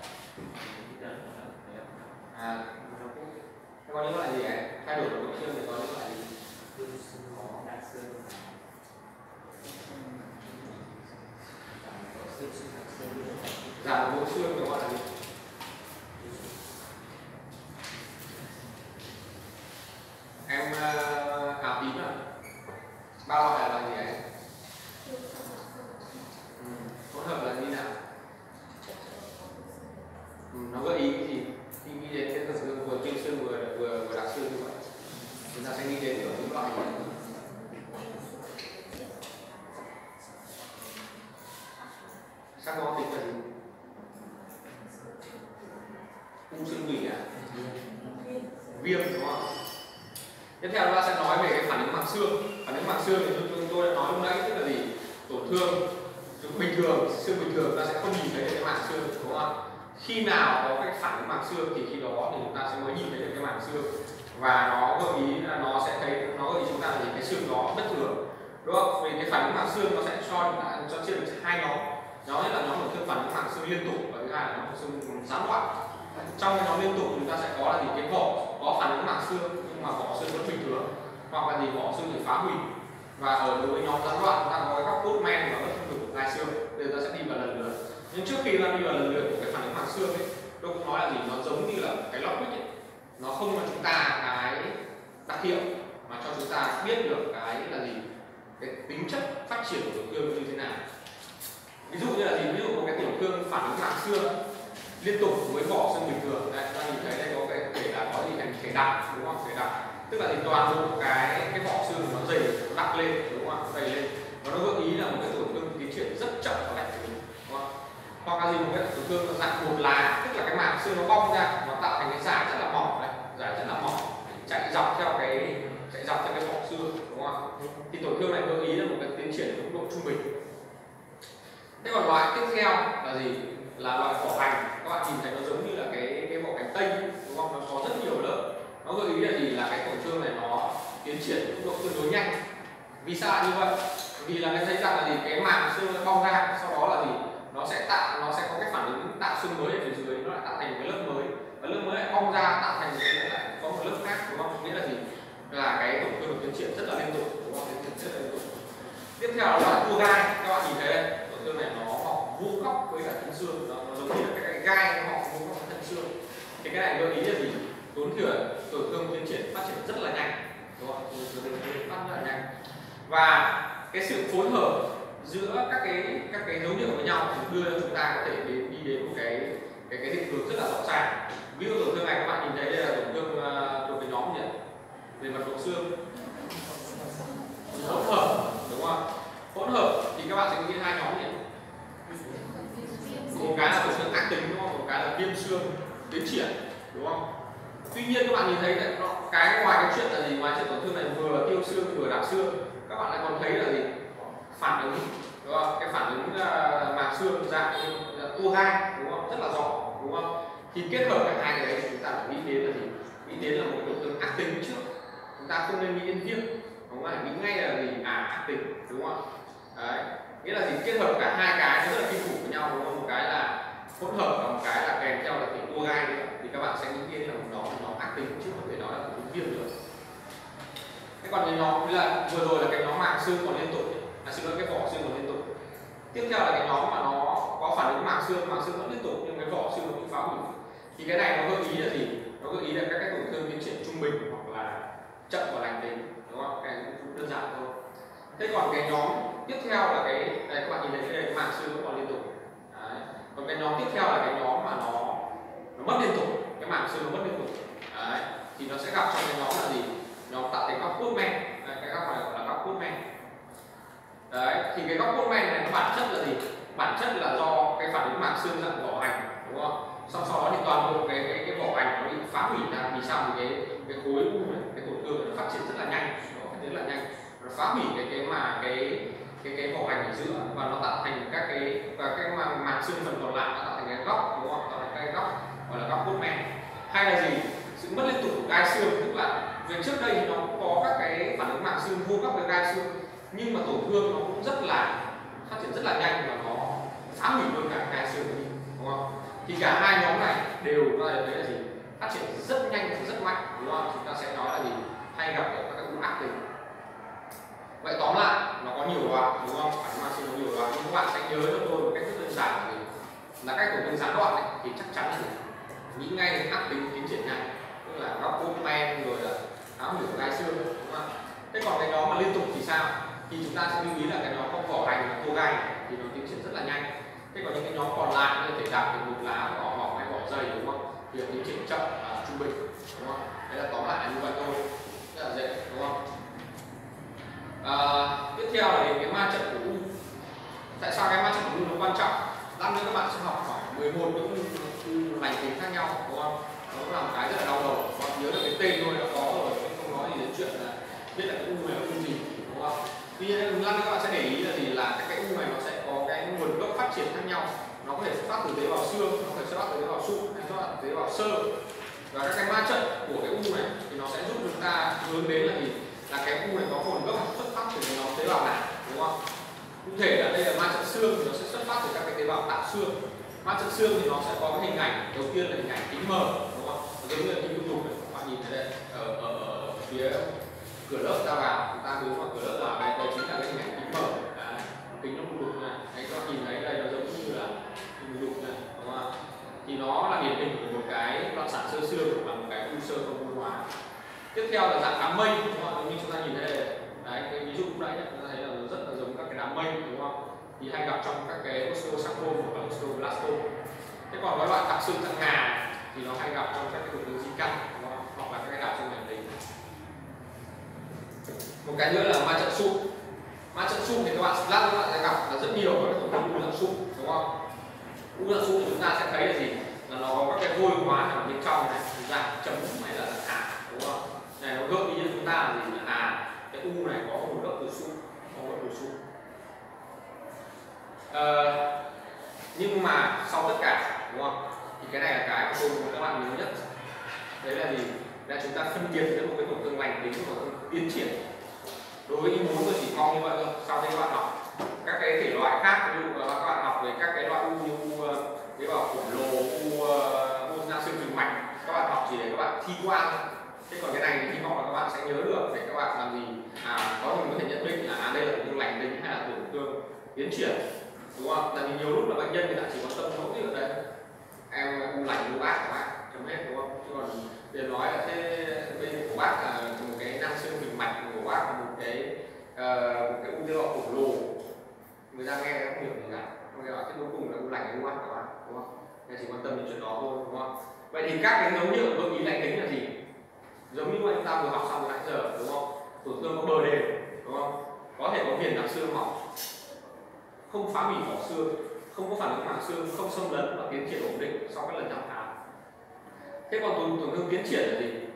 Speaker 1: À, thế có những loại gì ấy? Thay đổi mật độ xương thì có những loại gì? Giảm mật độ xương thì gọi là gì? Em uh, ảo tím à? Ba loại là gì ấy? Ừ, hỗn hợp là như nào? Ừ, nó gợi ý cái gì? Khi nghĩ đến cái tổn thương vừa tiêu xương vừa vừa vừa đặc xương như vậy, chúng ta sẽ nghĩ đến ở những loại gì? Sắc có tính là gì? U xương tủy à? Viêm, đúng không? Tiếp theo chúng ta sẽ nói về cái phản ứng màng xương. Phản ứng màng xương thì chúng tôi đã nói lúc nãy, tức là gì? Tổn thương bình thường, xương bình thường ta sẽ không nhìn thấy được cái màng xương, đúng không? Khi nào có cái phản ứng màng xương thì khi đó thì chúng ta sẽ mới nhìn thấy được cái màng xương, và nó gợi ý là nó sẽ thấy, nó gợi ý chúng ta là gì? Cái xương đó bất thường, đúng không? Vì cái phản ứng màng xương nó sẽ cho chúng ta cho chia được hai nhóm. Nhóm nhất là nhóm tổn thương phản ứng màng xương liên tục, và thứ hai là nhóm tổn thương gián đoạn. Trong cái nhóm liên tục chúng ta sẽ có là gì? Cái vỏ có phản ứng màng xương nhưng mà vỏ xương vẫn bình thường, hoặc là gì? Vỏ xương bị phá hủy. Và ở đối với nhóm gián đoạn chúng ta có cái góc cốt men và bất thường của gai xương. Bây giờ ta sẽ đi vào lần lượt. Nhưng trước khi ta đi vào lần lượt của cái phản ứng màng xương ấy, tôi cũng nói là gì? Nó giống như là cái Lockwick ấy, nó không cho chúng ta cái đặc hiệu mà cho chúng ta biết được cái là gì? Cái tính chất phát triển của tổn thương như thế nào. Ví dụ như là gì? Ví dụ một cái tổn thương phản ứng màng xương liên tục với vỏ xương bình thường, đây ta nhìn thấy đây có cái thể là có gì thành thể đặc, đúng không? Thể đặc, tức là thì toàn bộ cái cái vỏ xương nó dày, nó đặc lên, đúng không? Nó dày lên, và nó gợi ý là một cái tổn thương tiến triển rất chậm và lạnh tính, đúng không? Hoặc là gì? Một cái tổn thương nó dạng một lá, tức là cái màng xương nó bong ra, nó tạo thành cái dải rất là mỏng, này, dải rất là mỏng, chạy dọc theo cái chạy dọc theo cái vỏ xương, đúng không? Thì tổn thương này gợi ý là một cái tiến triển ở mức độ trung bình. Thế còn loại tiếp theo là gì? Là loại vỏ hành. Các bạn nhìn thấy nó giống như là cái cái vỏ hành tây, đúng không? Nó có rất nhiều lớp. Nó gợi ý là gì? Là cái tổn thương này nó tiến triển tốc độ tương đối nhanh. Vì sao lại như vậy? Vì là cái thấy rằng là gì? Cái màng xương nó bong ra, sau đó là gì? Nó sẽ tạo, nó sẽ có cái phản ứng tạo xương mới ở phía dưới, nó lại tạo thành một cái lớp mới, và lớp mới lại bong ra tạo thành một cái lại có một lớp khác, đúng không? Nghĩa là gì? Là cái tổn thương tiến triển rất là liên tục, đúng không? Tiến triển rất là liên tục. Tiếp theo là loại tua gai. Các bạn nhìn thấy đây, tổn thương này nó mỏng vuông góc với cả thân xương, nó, nó giống như là cái gai nó mỏng vuông góc với thân xương. Thì cái này gợi ý là gì? Tổn thương tổn thương tiến triển phát triển rất là nhanh, đúng không? Tổn thương tiến triển phát rất là nhanh. Và cái sự phối hợp giữa các cái các cái dấu hiệu với nhau thì đưa chúng ta có thể đến, đi đến một cái cái cái định hướng rất là rõ ràng. Ví dụ tổn thương này các bạn nhìn thấy đây là tổn thương uh, thuộc cái nhóm gì? Về mật độ xương hỗn hợp, đúng không? Hỗn hợp thì các bạn sẽ nghĩ hai nhóm gì? Một cái là tổn thương ác tính, đúng không? Một cái là viêm xương tiến triển, đúng không? Tuy nhiên nhiên các bạn nhìn thấy là nó, cái ngoài cái chuyện là gì, ngoài chuyện tổn thương này vừa tiêu xương vừa đạp xương, các bạn lại còn thấy là gì, phản ứng, đúng không? Cái phản ứng uh, màng xương dạng tua gai, đúng không, rất là rõ, đúng không? Thì kết hợp cả hai cái đấy chúng ta phải nghĩ đến là gì, nghĩ đến là một cái tổn thương ác tính trước, chúng ta không nên nghĩ đến viêm, đúng không? Nghĩ ngay là gì, à ác tính, đúng không? Đấy, nghĩa là gì, kết hợp cả hai cái nó rất là kinh khủng với nhau, đúng không? Một cái là hỗn hợp và một cái là kèm theo là cái tua gai nữa, thì các bạn sẽ nghĩ đến là nó nó ác tính chứ không thể nói là tổn viêm được. Thế còn cái nhóm là vừa rồi là cái nhóm màng xương còn liên tục, là xin lỗi, cái vỏ xương còn liên tục. Tiếp theo là cái nhóm mà nó có phản ứng màng xương, màng xương vẫn liên tục nhưng cái vỏ xương nó bị phá hủy. Thì cái này nó gợi ý là gì? Nó gợi ý là các cái tổn thương tiến triển trung bình hoặc là chậm và lành tính, đúng không? Cái này cũng đơn giản thôi. Thế còn cái nhóm tiếp theo là cái đây, các bạn nhìn thấy cái, cái màng xương vẫn còn liên tục. Đấy. Còn cái nhóm tiếp theo là cái nhóm mà nó nó mất liên tục, cái màng xương nó mất liên tục. Đấy. Thì nó sẽ gặp trong cái nhóm là gì? Nhóm tạo thành góc Codman. Cái góc này gọi là góc Codman. Đấy, thì cái góc Codman này nó bản chất là gì? Bản chất là do cái phản ứng màng xương dạng vỏ hành, đúng không? Xong sau đó thì toàn bộ cái cái cái vỏ hành nó bị phá hủy ra, vì sao? Vì cái cái khối u này, cái tổn thương nó phát triển rất là nhanh, nó phát triển rất là nhanh, nó phá hủy cái cái mà cái cái cái vỏ hành ở giữa và nó tạo thành các cái và cái màng màng xương phần còn lại nó tạo thành cái góc, đúng không? Tạo thành cái góc gọi là góc Codman. Hay là gì? Sự mất liên tục của gai xương, tức là về trước đây thì nó cũng có các cái phản ứng màng xương hô hấp với gai xương, nhưng mà tổn thương nó cũng rất là phát triển rất là nhanh và nó phá hủy luôn cả gai xương đi, đúng không? Thì cả hai nhóm này đều ta thấy là gì, phát triển rất nhanh và rất mạnh, đúng không? Chúng ta sẽ nói là gì, hay gặp ở các u ác tính. Vậy tóm lại nó có nhiều loại, đúng không? Phản ứng màng xương có nhiều loại, nhưng các bạn sẽ nhớ cho tôi một cách rất đơn giản là gì, là cách tổn thương gián đoạn này thì chắc chắn là gì, nghĩ ngay đến ác tính tiến triển nhanh, tức là góc Codman rồi là phá hủy gai xương, đúng không? Thế còn cái nhóm mà liên tục thì sao? Thì chúng ta sẽ lưu ý là cái nhóm không vỏ hành và tua gai thì nó tiến triển rất là nhanh. Thế còn những cái nhóm còn lại như thể đạp thành một lá, vỏ mỏng hay vỏ dày, đúng không? Thì tiến triển chậm và trung bình, đúng không? Đấy là tóm lại là như vậy thôi, rất là dễ, đúng không? À, tiếp theo là đến cái ma trận của u. Tại sao cái ma trận của u nó quan trọng? Lát nữa các bạn sẽ học khoảng mười một những u lành tính khác nhau, đúng không? Nó là một cái rất là đau đầu, các bạn nhớ được cái tên thôi đã có rồi, không nói gì đến chuyện là biết là cái u này là u gì, đúng không? Tuy nhiên lát nữa các bạn sẽ để ý là gì, là các cái u này nó sẽ có cái nguồn gốc phát triển khác nhau. Nó có thể xuất phát từ tế bào xương, nó có thể xuất phát từ tế bào sụn, hay xuất phát từ tế bào xơ. Và các cái ma trận của cái u này thì nó sẽ giúp chúng ta hướng đến là gì, là cái u này có nguồn gốc xuất phát từ cái nhóm tế bào nào, đúng không? Cụ thể là đây là ma trận xương thì nó sẽ xuất phát từ các cái tế bào tạo xương. Ma trận xương thì nó sẽ có cái hình ảnh đầu tiên là hình ảnh kính mờ, đúng không? Giống như là hình lục này, các bạn nhìn thấy đây, ở, ở, ở phía cửa lớp ta vào, chúng ta hướng vào cửa lớp vào đây, đây chính là cái hình ảnh kính mờ, đấy, kính nó lục này, đấy, các bạn nhìn thấy đây nó giống như là hình lục này, đúng không? Thì nó là điển hình của một cái loạn sản sơ xương hoặc là một cái u sơ không mô hóa. Tiếp theo là dạng đám mây, đúng không? Như chúng ta nhìn thấy đây, đấy, cái ví dụ lúc nãy chúng ta thấy là nó rất là giống các cái đám mây, đúng không? Thì hay gặp trong các cái osteosarcoma hoặc là osteoblastoma. Thế còn cái loại tạc xương dạng ngà thì nó hay gặp trong các cái tổn thương di căn, đúng không? Hoặc là các cái đảo xương lành tính. Một cái nữa là ma trận sụn. Ma trận sụn thì các bạn lát các bạn sẽ gặp là rất nhiều các tổn thương u dạng sụn, đúng không? U dạng sụn thì chúng ta sẽ thấy là gì, là nó có các cái vôi hóa ở bên trong này, dạng chấm hay là dạng hạt, đúng không? Này nó gợi ý cho chúng ta là gì, là à cái u này có nguồn gốc từ sụn, có nguồn gốc từ sụn. Ờ, nhưng mà sau tất cả, đúng không, thì cái này là cái mà tôi muốn các bạn nhớ nhất. Đấy là gì, là chúng ta phân biệt giữa một cái tổn thương lành tính và tổn thương tiến triển. Đối với ý muốn tôi chỉ mong như vậy thôi. Sau đây các bạn học các cái thể loại khác, ví dụ các bạn học về các cái loại u như u tế bào khổng lồ, u u nang xương phình mạch, các bạn học chỉ để các bạn thi qua. Thế còn cái này thì hy vọng là các bạn sẽ nhớ được để các bạn làm gì, à có mình có thể nhận định là à, đây là tổn thương lành tính hay là tổn thương tiến triển, đúng không? Tại vì nhiều lúc là bệnh nhân người ta chỉ quan tâm mỗi cái ở đây em u lành u ác của bác chấm hết, đúng không? Chứ còn để nói là thế bên của bác là một cái nang xương phình mạch, của bác là một cái uh, một cái u tế bào khổng lồ, người ta nghe không hiểu gì cả, không nghe bảo thế cuối cùng là u lành u ác của bác, đúng không? Người chỉ quan tâm đến chuyện đó thôi, đúng không? Vậy thì các cái dấu hiệu gợi ý lành tính là gì? Giống như mà chúng ta vừa học xong nãy giờ, đúng không? Tổn thương có bờ đều, đúng không? Có thể có viền nang xương mỏng, không phá hủy vỏ xương, không có phản ứng màng xương, không xâm lấn và tiến triển ổn định sau các lần thăm khám. Thế còn tổn, tổn thương tiến triển là gì?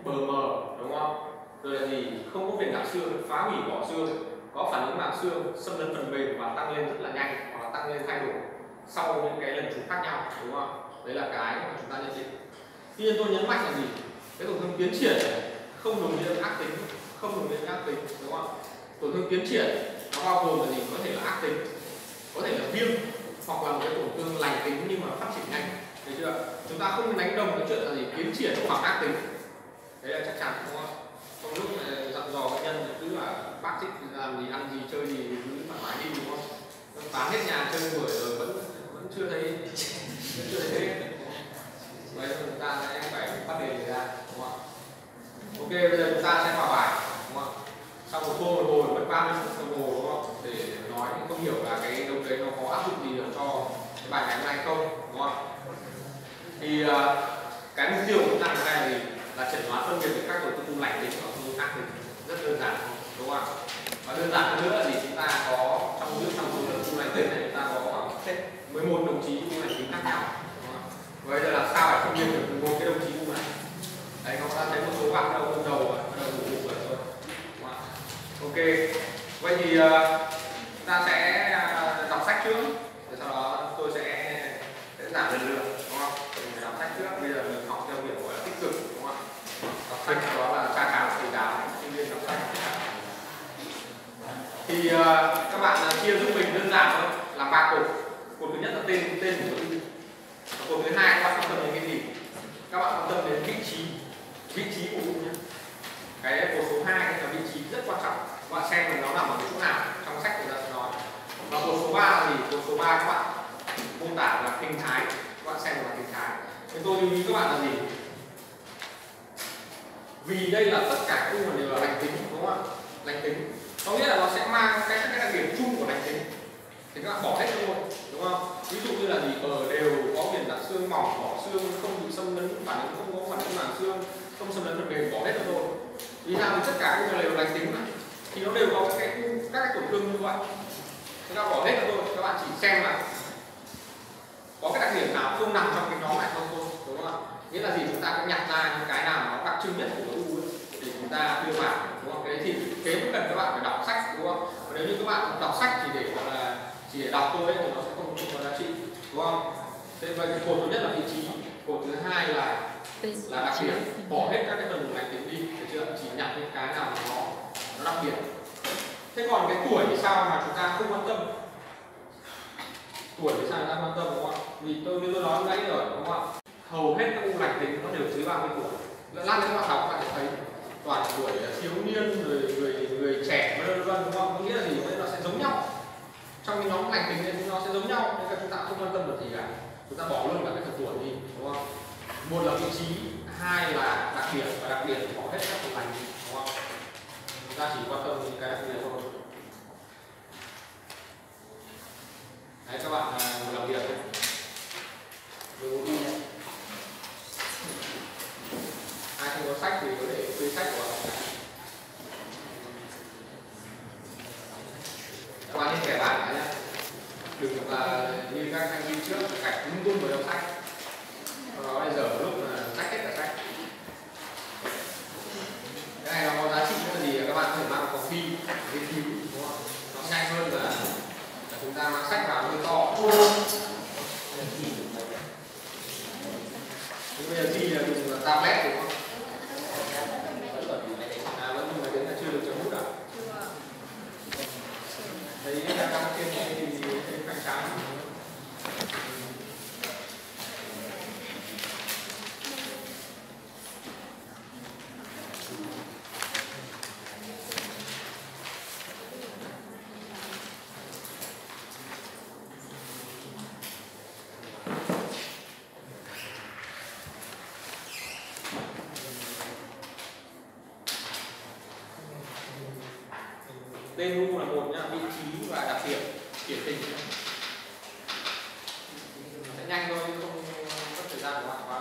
Speaker 1: bờ mờ, đúng không? Rồi là gì? Không có viền nặng xương, phá hủy vỏ xương, có phản ứng màng xương, xâm lấn phần mềm và tăng lên rất là nhanh, hoặc là tăng lên thay đổi sau những cái lần chụp khác nhau, đúng không? Đấy là cái mà chúng ta nhận định. Tuy nhiên tôi nhấn mạnh là gì? Cái tổn thương tiến triển không đồng nghĩa ác tính, không đồng nghĩa ác tính, đúng không? Tổn thương tiến triển nó bao gồm là gì? Có thể là ác tính, có thể là viêm, hoặc là một cái tổn thương lành tính nhưng mà phát triển nhanh, thấy chưa? Chúng ta không đánh đồng cái chuyện là gì? Tiến triển hoặc ác tính, đấy là chắc chắn, đúng không? Trong lúc dặn dò bệnh nhân cứ là bác thích làm gì, ăn gì, chơi gì cứ thoải mái đi, đúng không? Bán hết nhà chơi buổi rồi vẫn vẫn chưa thấy vẫn chưa thấy hết. Vậy chúng ta sẽ phải bắt đề người ra, đúng không? Ok, bây giờ chúng ta sẽ vào bài, đúng không? Sau một cô một hồi mất ba mươi phút đồng hồ, đúng không? Để nói không hiểu là cái đâu đấy nó có áp dụng gì được cho cái bài ngày hôm nay không, đúng không? Thì uh, cái mục tiêu của chúng ta ngày hôm nay là gì? Là chẩn đoán phân biệt được các tổn thương lành tính và tổn thương ác tính, rất đơn giản, đúng không? Và đơn giản hơn nữa là gì? Chúng ta có trong nước trong số lượng u lành tính này chúng ta có khoảng mười một đồng chí u lành tính khác nhau. Vậy là làm sao để phân biệt được một cái đồng chí u này? Đấy, các bạn thấy một số bạn đầu đầu bắt đầu ngủ ngủ rồi. Ok. Vậy thì uh, chúng ta sẽ uh, đọc sách trước, rồi sau đó tôi sẽ sẽ giảng lần lượt, đúng không? Mình đọc sách trước, bây giờ mình học theo kiểu gọi là tích cực, đúng không? Đọc sách đó là tra khảo thầy giáo, sinh viên đọc sách. Thì uh, các bạn uh, chia giúp mình đơn giản thôi, làm ba cột. Cột thứ nhất là tên tên của tôi. Cột thứ hai các bạn quan tâm đến cái gì? Các bạn quan tâm đến vị trí, vị trí của u nhé. Cái cột số hai là vị trí rất quan trọng. Các bạn xem nó nằm ở chỗ nào trong sách người ta sẽ nói. Và cột số ba là gì? Cột số ba các bạn mô tả là hình thái. Các bạn xem là hình thái. Thì tôi lưu ý các bạn là gì? Vì đây là tất cả u đều là lành tính, đúng không ạ? Lành tính. Có nghĩa là nó sẽ mang cái cái đặc điểm chung của lành tính. Thì các bạn bỏ hết luôn, đúng không? Ví dụ như là gì? Ở đều có viền nặng xương mỏng, bỏ xương, không bị xâm lấn, phản ứng không có phản ứng màng xương, không xâm lấn phần mềm, bỏ hết rồi. Vì sao? Thì tất cả các đều lành tính này, thì nó đều có các cái các cái tổn thương như vậy. Chúng ta bỏ hết rồi, các bạn chỉ xem là có cái đặc điểm nào không nằm trong cái nhóm này không thôi, đúng không ạ? Nghĩa là gì? Chúng ta cũng nhặt ra những cái nào nó đặc trưng nhất của u ấy để chúng ta đưa vào, đúng không? Cái thì thế mới cần các bạn phải đọc sách, đúng không? Và nếu như các bạn đọc sách chỉ để gọi là chỉ để đọc thôi ấy, thì nó sẽ không không có giá trị, đúng không? Thế vậy thì cột thứ nhất là vị trí, cột thứ hai là là đặc điểm, bỏ hết các cái phần lành tính đi, được chưa? Chỉ nhặt những cái nào nó nó đặc biệt. Thế còn cái tuổi thì sao mà chúng ta không quan tâm? Tuổi thì sao chúng ta quan tâm, đúng không ạ? Vì tôi như tôi nói nãy rồi, đúng không ạ? Hầu hết các u lành tính nó đều dưới ba mươi tuổi. Lát nữa các bạn học các bạn sẽ thấy toàn tuổi thiếu niên, rồi người người trẻ vân vân, đúng không? Có nghĩa là gì? Nó sẽ giống nhau. Trong cái nhóm lành tính này nó sẽ giống nhau, nên là chúng ta không quan tâm được gì cả. Chúng ta bỏ luôn cả cái phần tuổi đi, đúng không? Một là vị trí, hai là đặc điểm, và đặc điểm bỏ hết các phần lành, đúng không? Chúng ta chỉ quan tâm đến cái đặc điểm thôi. Đấy, các bạn uh, làm việc đấy. Ai không có sách thì có thể thuê sách của bạn. Các bạn nên kẻ bản nhé. Đừng là như các anh đi trước cảnh lung tung vào trong sách. Sau đó bây giờ lúc mà sách hết cả sách. Cái này nó có giá trị là gì? Các bạn có thể mang vào phi nghiên cứu, đúng không? Nó nhanh hơn là chúng ta mang sách vào như to. Thế bây giờ thi là dùng tablet, đúng không? À, vẫn dùng máy tính là chưa được chấm bút à? Thấy các tiên thì thêm cạnh trắng. Tên u là một nhá, vị trí và đặc điểm điển hình sẽ nhanh thôi, không mất thời gian của bạn quá.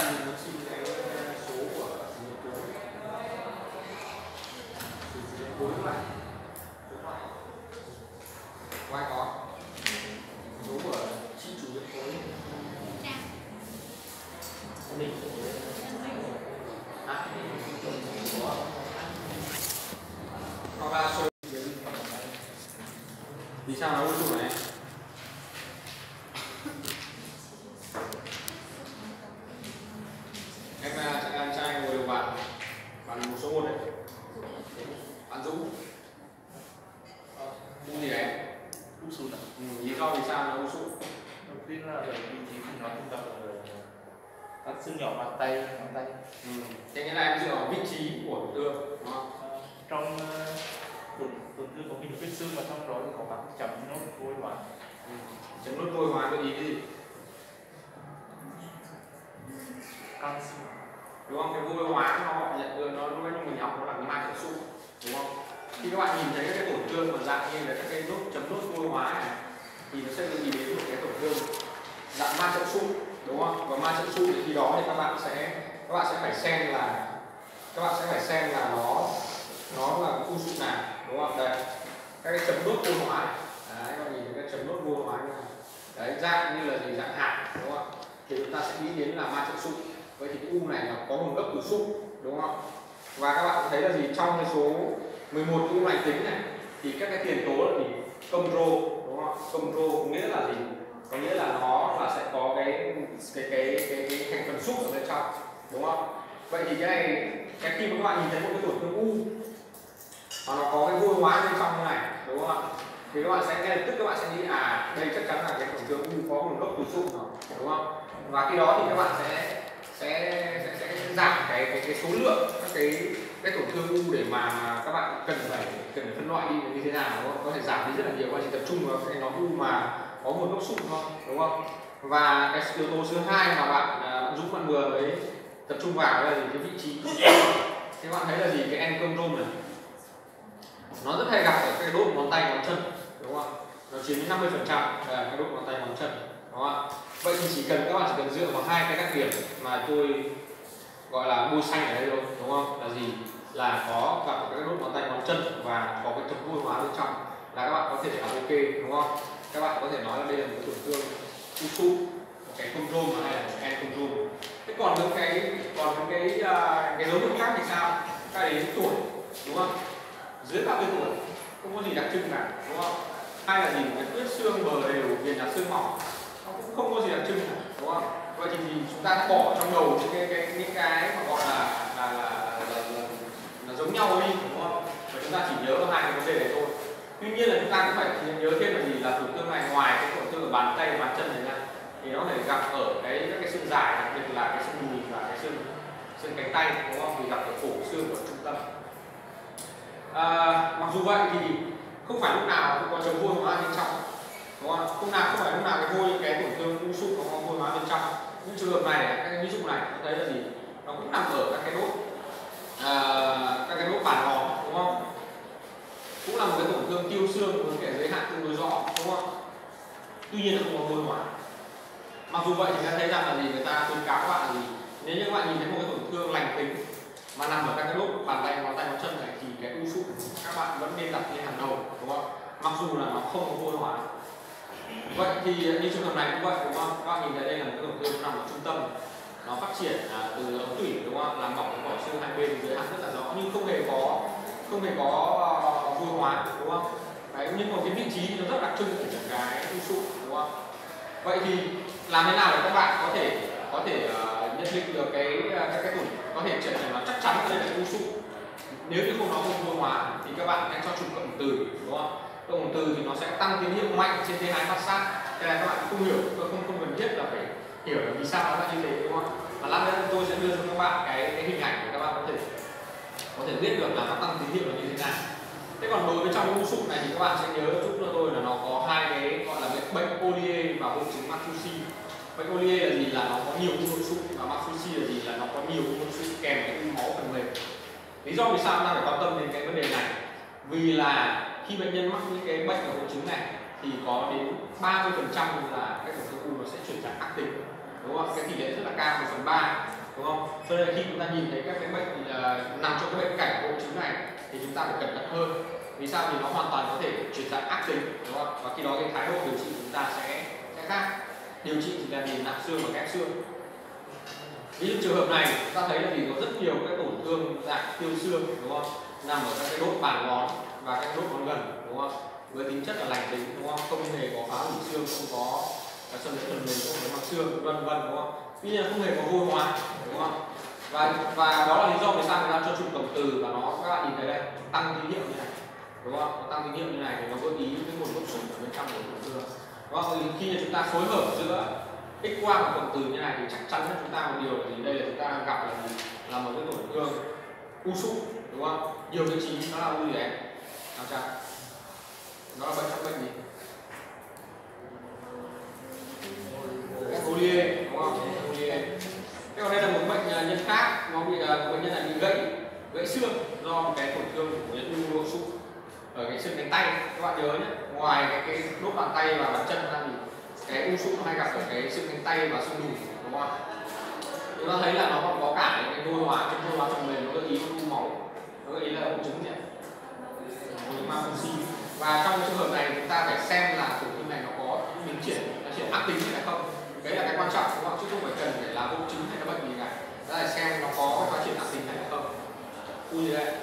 Speaker 4: xin nó xin cái số của nhân tố bốn bạn
Speaker 1: Ngoài có số của chị chủ nhân tố
Speaker 4: mình
Speaker 1: à, hoặc là số vì sao nó u này em chắc em trai ngồi đầu bạn bạn một số một đấy bạn Dũng u gì đấy
Speaker 4: u sụt.
Speaker 1: ừ, lý do vì sao nó u sụt?
Speaker 4: Đầu tiên là bởi vị trí của nó không tập ở các xương nhỏ bàn tay ngón tay.
Speaker 1: Ừ. Thế nghĩa là em dựa vào vị trí của tổn thương đúng không?
Speaker 4: À, trong tổn tổn thương có hình huyết xương và trong đó thì có các chấm nốt vôi hóa.
Speaker 1: Ừ. Chấm nốt vôi hóa gợi ý cái gì?
Speaker 4: Canxi.
Speaker 1: Đúng không? Cái vôi hóa nó nhận được nó lúc mình học nó là cái mai sụn đúng không? Khi các bạn nhìn thấy các cái tổn thương mà dạng như là các cái nốt chấm nốt vôi hóa này thì nó sẽ gợi ý đến một cái tổn thương dạng ma trận sụn đúng không? Và ma trận sụn thì khi đó thì các bạn sẽ các bạn sẽ phải xem là các bạn sẽ phải xem là nó nó là u sụn nào đúng không? Đây các cái chấm nốt vôi hóa này. Đấy, các bạn nhìn thấy các chấm nốt vôi hóa như này. Đấy, dạng như là gì dạng hạt đúng không? Thì chúng ta sẽ nghĩ đến là ma trận sụn. Vậy thì cái u này là có nguồn gốc từ sụn đúng không? Và các bạn thấy là gì trong cái số mười một cái u lành tính này thì các cái tiền tố là gì công rô đúng không? Công rô có nghĩa là gì? Có nghĩa là nó là sẽ có cái cái cái cái, cái thành phần xúc ở bên trong đúng không? Vậy thì cái này cái khi mà các bạn nhìn thấy một cái tổn thương u mà nó có cái vôi hóa bên trong như này đúng không ạ? Thì các bạn sẽ ngay lập tức các bạn sẽ nghĩ à đây chắc chắn là cái tổn thương u có nguồn gốc từ sụn rồi đúng không? Và khi đó thì các bạn sẽ sẽ sẽ, sẽ giảm cái cái cái số lượng các cái cái tổn thương u để mà các bạn cần phải cần phải phân loại đi như thế nào đúng không? Có thể giảm đi rất là nhiều, các bạn chỉ tập trung vào cái nhóm u mà có nguồn gốc sụn thôi đúng không? Và cái yếu tố thứ hai mà bạn à, Dũng bạn vừa mới tập trung vào là gì cái vị trí thì các bạn thấy là gì cái encondrome này nó rất hay gặp ở cái đốt ngón tay ngón chân đúng không? Nó chiếm đến năm mươi phần trăm là cái đốt ngón tay ngón chân đúng không? Vậy thì chỉ cần các bạn chỉ cần dựa vào hai cái đặc điểm mà tôi gọi là bôi xanh ở đây thôi đúng không? Là gì? Là có gặp cái đốt ngón tay ngón chân và có cái chấm vôi hóa bên trong là các bạn có thể là ok đúng không? Các bạn có thể nói là đây là một tổn thương u sụn, một cái condrome hay là một encondrome. Thế còn những cái còn những cái uh, cái dấu hiệu khác thì sao? Các đến tuổi đúng không? Dưới ba mươi tuổi không có gì đặc trưng cả đúng không? Hay là gì cái tuyết xương bờ đều viền là xương mỏng nó cũng không có gì đặc trưng cả đúng không? Vậy thì chúng ta bỏ trong đầu những cái, cái những cái mà gọi là là, là, là, là, là, là giống nhau đi đúng không? Và chúng ta chỉ nhớ hai cái vấn đề này thôi. Tuy nhiên là chúng ta cũng phải nhớ thêm là gì là tổn thương này ngoài cái tổn thương ở bàn tay và bàn chân này ra thì nó có thể gặp ở cái các cái xương dài, đặc biệt là cái xương đùi và cái xương xương cánh tay đúng không? Thì gặp ở cổ xương của trung tâm. À, mặc dù vậy thì không phải lúc nào cũng có chấm vôi hóa bên trong đúng không? Không nào không phải lúc nào cái vôi cái tổn thương u sụn nó có vôi hóa bên trong. Những trường hợp này các cái ví dụ này nó thấy là gì nó cũng nằm ở các cái đốt à, các cái đốt bàn ngón đúng không? Cũng là một cái tổn thương tiêu xương với cái giới hạn tương đối rõ đúng không? Tuy nhiên nó không có vôi hóa. Mặc dù vậy thì ta thấy rằng là gì người ta khuyến cáo các bạn là gì nếu như các bạn nhìn thấy một cái tổn thương lành tính mà nằm ở các cái đốt bàn tay ngón tay ngón chân này thì cái u sụn các bạn vẫn nên đặt lên hàng đầu đúng không? Mặc dù là nó không có vôi hóa. Vậy thì như trường hợp này cũng vậy đúng không? Các bạn nhìn thấy đây là một cái tổn thương nằm ở trung tâm, nó phát triển à, từ ống tủy đúng không? Làm bỏng cái vỏ xương hai bên dưới hẳn rất là rõ nhưng không hề có không hề có uh, vôi hóa đúng không? Đấy, nhưng một cái vị trí nó rất đặc trưng của cái u sụn đúng không? Vậy thì làm thế nào để các bạn có thể có thể uh, nhận định được cái uh, các cái tổn có thể trở thành nó chắc chắn đây là u sụn? Nếu như không nó không vôi hóa thì các bạn hãy cho chụp cộng từ đúng không? Cộng từ thì nó sẽ tăng tín hiệu mạnh trên T hai phát sát. Cái này các bạn không hiểu, tôi không không cần thiết là phải hiểu là vì sao nó lại như thế đúng không? Và lát nữa tôi sẽ đưa cho các bạn cái, cái hình ảnh để các bạn có thể có thể biết được là nó tăng tín hiệu là như thế nào. Thế còn đối với trong u sụn này thì các bạn sẽ nhớ giúp cho tôi là nó có hai cái gọi là bệnh Ollier và hội chứng Matsutsi. Bệnh Ollier là gì? Là nó có nhiều u nội sụn và Matsutsi là gì? Là nó có nhiều u nội sụn kèm cái u máu phần mềm. Lý do vì sao chúng ta phải quan tâm đến cái vấn đề này? Vì là khi bệnh nhân mắc những cái bệnh ở hội chứng này thì có đến ba mươi phần trăm là cái tổn thương u nó sẽ chuyển trạng ác tính đúng không? Cái tỷ lệ rất là cao, một phần ba, đúng không? Cho nên là khi chúng ta nhìn thấy các cái bệnh uh, nằm trong cái bệnh cảnh hội chứng này thì chúng ta phải cẩn thận hơn. Vì sao? Vì nó hoàn toàn có thể chuyển dạng ác tính, đúng không? Và khi đó cái thái độ điều trị chúng ta sẽ sẽ khác. Điều trị thì là gì? Nặng xương và ghép xương. Ví dụ trường hợp này chúng ta thấy là gì, có rất nhiều các tổn thương dạng tiêu xương, đúng không? Nằm ở các cái đốt bàn ngón và các đốt ngón gần, đúng không? Với tính chất là lành tính, đúng không? Không hề có phá hủy xương, không có xâm lấn phần mềm, không có mặc xương, vân vân, đúng không? Tuy nhiên không hề có vôi hóa, đúng không? Và và đó là lý do vì sao người ta cho chụp cộng từ và nó các bạn nhìn thấy đây tăng tín hiệu như này, đúng không? Nó tăng tín hiệu như này thì nó gợi ý cái nguồn gốc sụn ở bên trong của tổn thương. Đúng không? Thì khi chúng ta phối hợp giữa X quang và cộng từ như này thì chắc chắn là chúng ta một điều là gì, đây là chúng ta gặp là gì, là một cái tổn thương u sụn, đúng không? Nhiều vị trí nó là u gì đấy, làm sao? Nó là bệnh trong bệnh gì? Epodier, đúng không? Epodier. Thế còn đây là một bệnh nhân khác, nó bị bệnh nhân này bị gãy gãy xương do một cái tổn thương của nhân u sụn ở cái xương cánh tay. Các bạn nhớ nhé, ngoài cái, cái đốt bàn tay và bàn chân ra thì cái u sụn hay gặp ở cái xương cánh tay và xương đùi, đúng không? Chúng ta thấy là nó còn có cả cái vôi hóa, cái vôi hóa phần mềm nó gợi ý u máu, nó gợi ý là hội chứng nhỉ, hội chứng Maffucci. Và trong trường hợp này chúng ta phải xem là tổn thương này nó có tiến triển, nó triển ác tính hay không. Đấy là cái quan trọng, đúng không? Chứ không phải cần phải là hội chứng hay là bệnh gì cả. Đó là xem nó có phát triển ác tính hay không. U gì đây?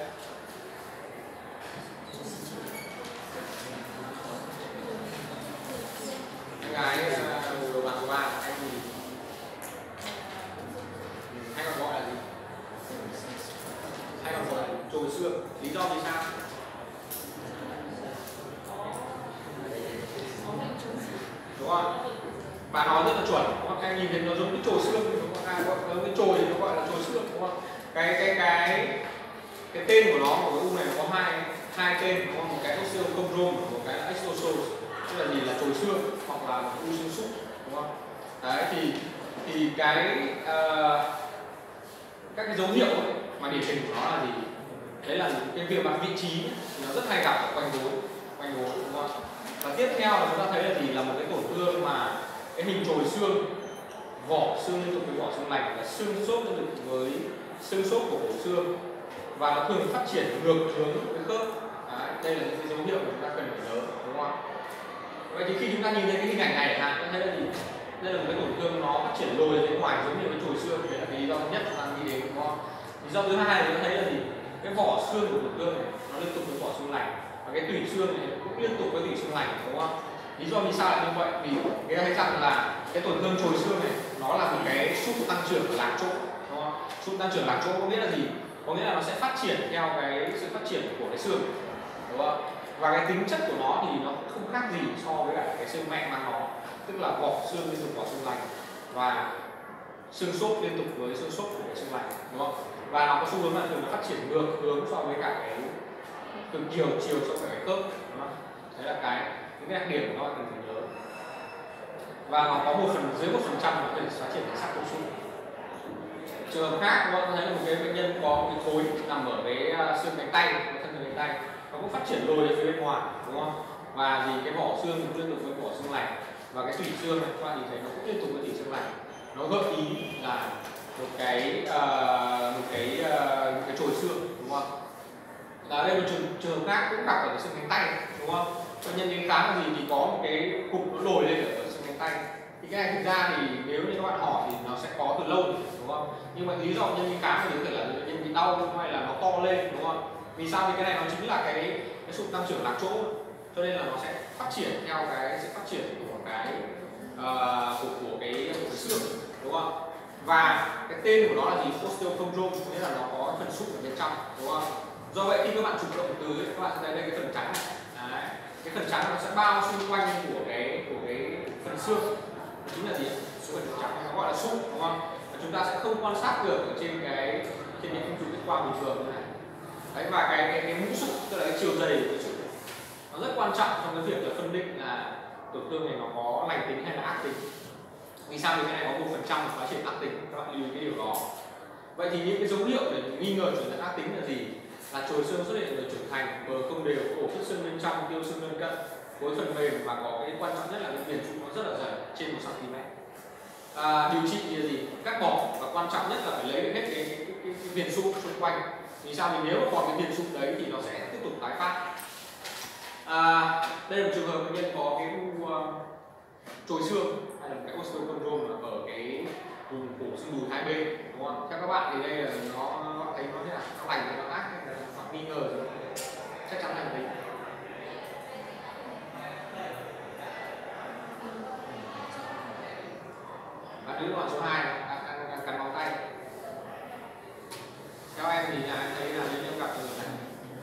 Speaker 1: Em gái đầu bạc ba hay gì? Hay còn gọi là gì? Hay còn gọi là trồi xương. Lý do vì sao? Đúng không? Bà nói rất là chuẩn, đúng không? Em nhìn thấy nó giống cái trồi xương, đúng không? À, giống cái trồi thì nó gọi là trồi xương, đúng không? Cái cái cái cái tên của nó, của cái u này nó có hai hai tên, đúng không? Một cái osteochondrome, một cái là exosomes, tức là gì, là trồi xương hoặc là một u xương sụn, đúng không? Đấy thì thì cái uh, các cái dấu hiệu ấy, mà điển hình của nó là gì? Đấy là cái việc mặt vị trí thì nó rất hay gặp ở quanh gối, quanh gối, đúng không? Và tiếp theo là chúng ta thấy là gì, là một cái tổn thương mà cái hình chồi xương, vỏ xương liên tục với vỏ xương lành, là xương xốp liên tục với xương xốp của cổ xương, và nó thường phát triển ngược hướng với khớp. Đấy, đây là những cái dấu hiệu mà chúng ta cần phải nhớ, đúng không? Vậy thì khi chúng ta nhìn thấy cái hình ảnh này, chúng ta thấy là gì? Đây là một cái tổn thương nó phát triển lồi bên ngoài giống như cái chồi xương, đấy là cái lý do thứ nhất chúng ta nghĩ đến, đúng không? Lý do thứ hai là chúng ta thấy là gì? Cái vỏ xương của tổn thương này nó liên tục với vỏ xương lành, và cái tủy xương này cũng liên tục với tủy xương lành, đúng không? Lý do vì sao lại như vậy? Vì người ta thấy rằng là cái tổn thương chồi xương này nó là một cái sút tăng trưởng lạc chỗ, đúng không? Sút tăng trưởng lạc chỗ có nghĩa là gì? Có nghĩa là nó sẽ phát triển theo cái sự phát triển của cái xương, đúng không? Và cái tính chất của nó thì nó không khác gì so với cả cái xương mẹ mang nó, tức là vỏ xương liên tục vỏ xương lành và xương xốp liên tục với xương xốp của cái xương lành, đúng không? Và nó có xu hướng là thường nó phát triển ngược hướng so với cả cái từ chiều chiều so với cái khớp, đúng không? Đấy là cái những cái đặc điểm của nó cần phải nhớ. Và nó có một phần dưới một phần trăm nó có thể phát triển thành sắc tố sụn. Trường hợp khác, các bạn thấy là một cái bệnh nhân có một cái khối nằm ở cái xương cánh tay, cái thân cánh tay, nó cũng phát triển lồi ở phía bên ngoài, đúng không? Và vì cái vỏ xương cũng liên tục với vỏ xương lành, và cái tủy xương này các bạn nhìn thấy nó cũng liên tục với tủy xương lành, nó gợi ý là một cái uh, một cái uh, một cái chồi xương, đúng không? Là đây một trường, trường hợp khác cũng gặp ở cái xương cánh tay, đúng không? Bệnh nhân đến khám là gì thì có một cái cục nó lồi lên ở xương cánh tay. Thì cái này thực ra thì nếu như các bạn hỏi thì nó sẽ có từ lâu, đúng không? Nhưng mà lý do nhân đi khám thì có thể là bệnh nhân bị đau hay là nó to lên, đúng không? Vì sao? Vì cái này nó chính là cái cái sụn tăng trưởng lạc chỗ, cho nên là nó sẽ phát triển theo cái sự phát triển của cái uh, của, của cái của cái xương, đúng không? Và cái tên của nó là gì? Osteochondrome, nghĩa là nó có phần sụn ở bên trong, đúng không? Do vậy khi các bạn chụp động từ ấy, các bạn sẽ thấy đây cái phần trắng này. Đấy. Cái phần trắng nó sẽ bao xung quanh của cái của cái phần xương, chính là gì? Phần trắng nó gọi là sụn, đúng không? Và chúng ta sẽ không quan sát được ở trên cái trên những chụp X quang bình thường như này. Đấy, và cái cái, cái mũ sụn, tức là cái chiều dày của cái sụn nó rất quan trọng trong cái việc là phân định là tổn thương này nó có lành tính hay là ác tính. Vì sao? Vì cái này có một phần trăm phát triển ác tính, các bạn lưu ý cái điều đó. Vậy thì những cái dấu hiệu để nghi ngờ chuyển sang ác tính là gì? Là chồi xương xuất hiện ở người trưởng thành, bờ không đều, cổ khớp xương bên trong, tiêu xương lân cận, khối phần mềm, và có cái quan trọng nhất là cái viền trụ nó rất là dày, trên một xăng ti mét. à, điều trị là gì? Cắt bỏ, và quan trọng nhất là phải lấy được hết cái, cái, cái, cái, cái viền sụn xung quanh. Vì sao? Vì nếu mà còn cái viền sụn đấy thì nó sẽ tiếp tục tái phát. À, đây là một trường hợp bệnh nhân có cái u uh, trồi xương hay là cái osteochondrome ở cái vùng cổ xương đùi hai bên, đúng không? Theo các bạn thì đây là nó, nó thấy nó thế nào? Nó lành hay nó ác hay là hoặc nghi ngờ gì? Chắc chắn là lành. Bạn nữ đoạn số hai đang cắn móng tay. Theo em thì là em thấy là nếu em gặp trường hợp này.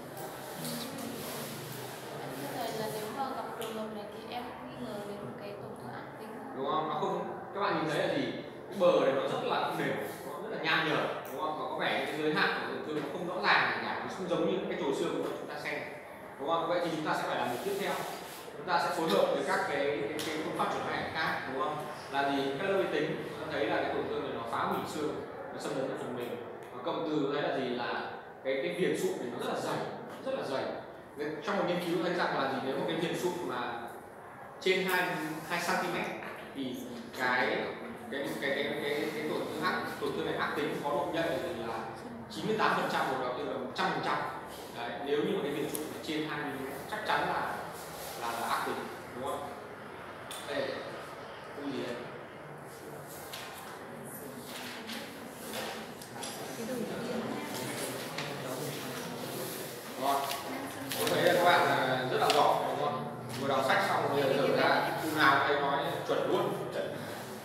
Speaker 3: Thầy là nếu mà gặp trường hợp này thì em nghi ngờ đến một cái tổn thương ác tính.
Speaker 1: Đúng không? Nó không, các bạn nhìn thấy là gì? Cái bờ này nó rất là không đều, nó rất là nham nhở, đúng không? Và có vẻ cái giới hạn của tổn thương nó không rõ ràng này cả, nó không giống như cái chồi xương của chúng ta xem, đúng không? Vậy thì chúng ta sẽ phải làm việc tiếp theo, chúng ta sẽ phối hợp với các cái cái, cái phương pháp chẩn đoán khác, đúng không? Là gì? Các lớp vi tính, chúng ta thấy là cái tổn thương này nó phá hủy xương, nó xâm lấn vào phần mềm. Và cộng từ đấy là gì? Là cái cái viền sụn này nó rất là dày, rất là dày. Trong một nghiên cứu thấy rằng là gì? Nếu một cái viền sụn mà trên hai hai xăng-ti-mét thì cái cái cái cái cái, cái tổn thương ác tổn thương này ác tính có độ nhạy thì là chín mươi tám phần trăm hoặc là từ là một trăm phần trăm. Đấy, nếu như mà cái viền sụn trên hai mi li mét chắc chắn là là, là ác tính, đúng không? Đây, cái gì đây? Rồi, tôi thấy là các bạn rất là giỏi, đúng không? Vừa đọc sách xong bây giờ ra khu nào thấy nói chuẩn luôn, chuẩn.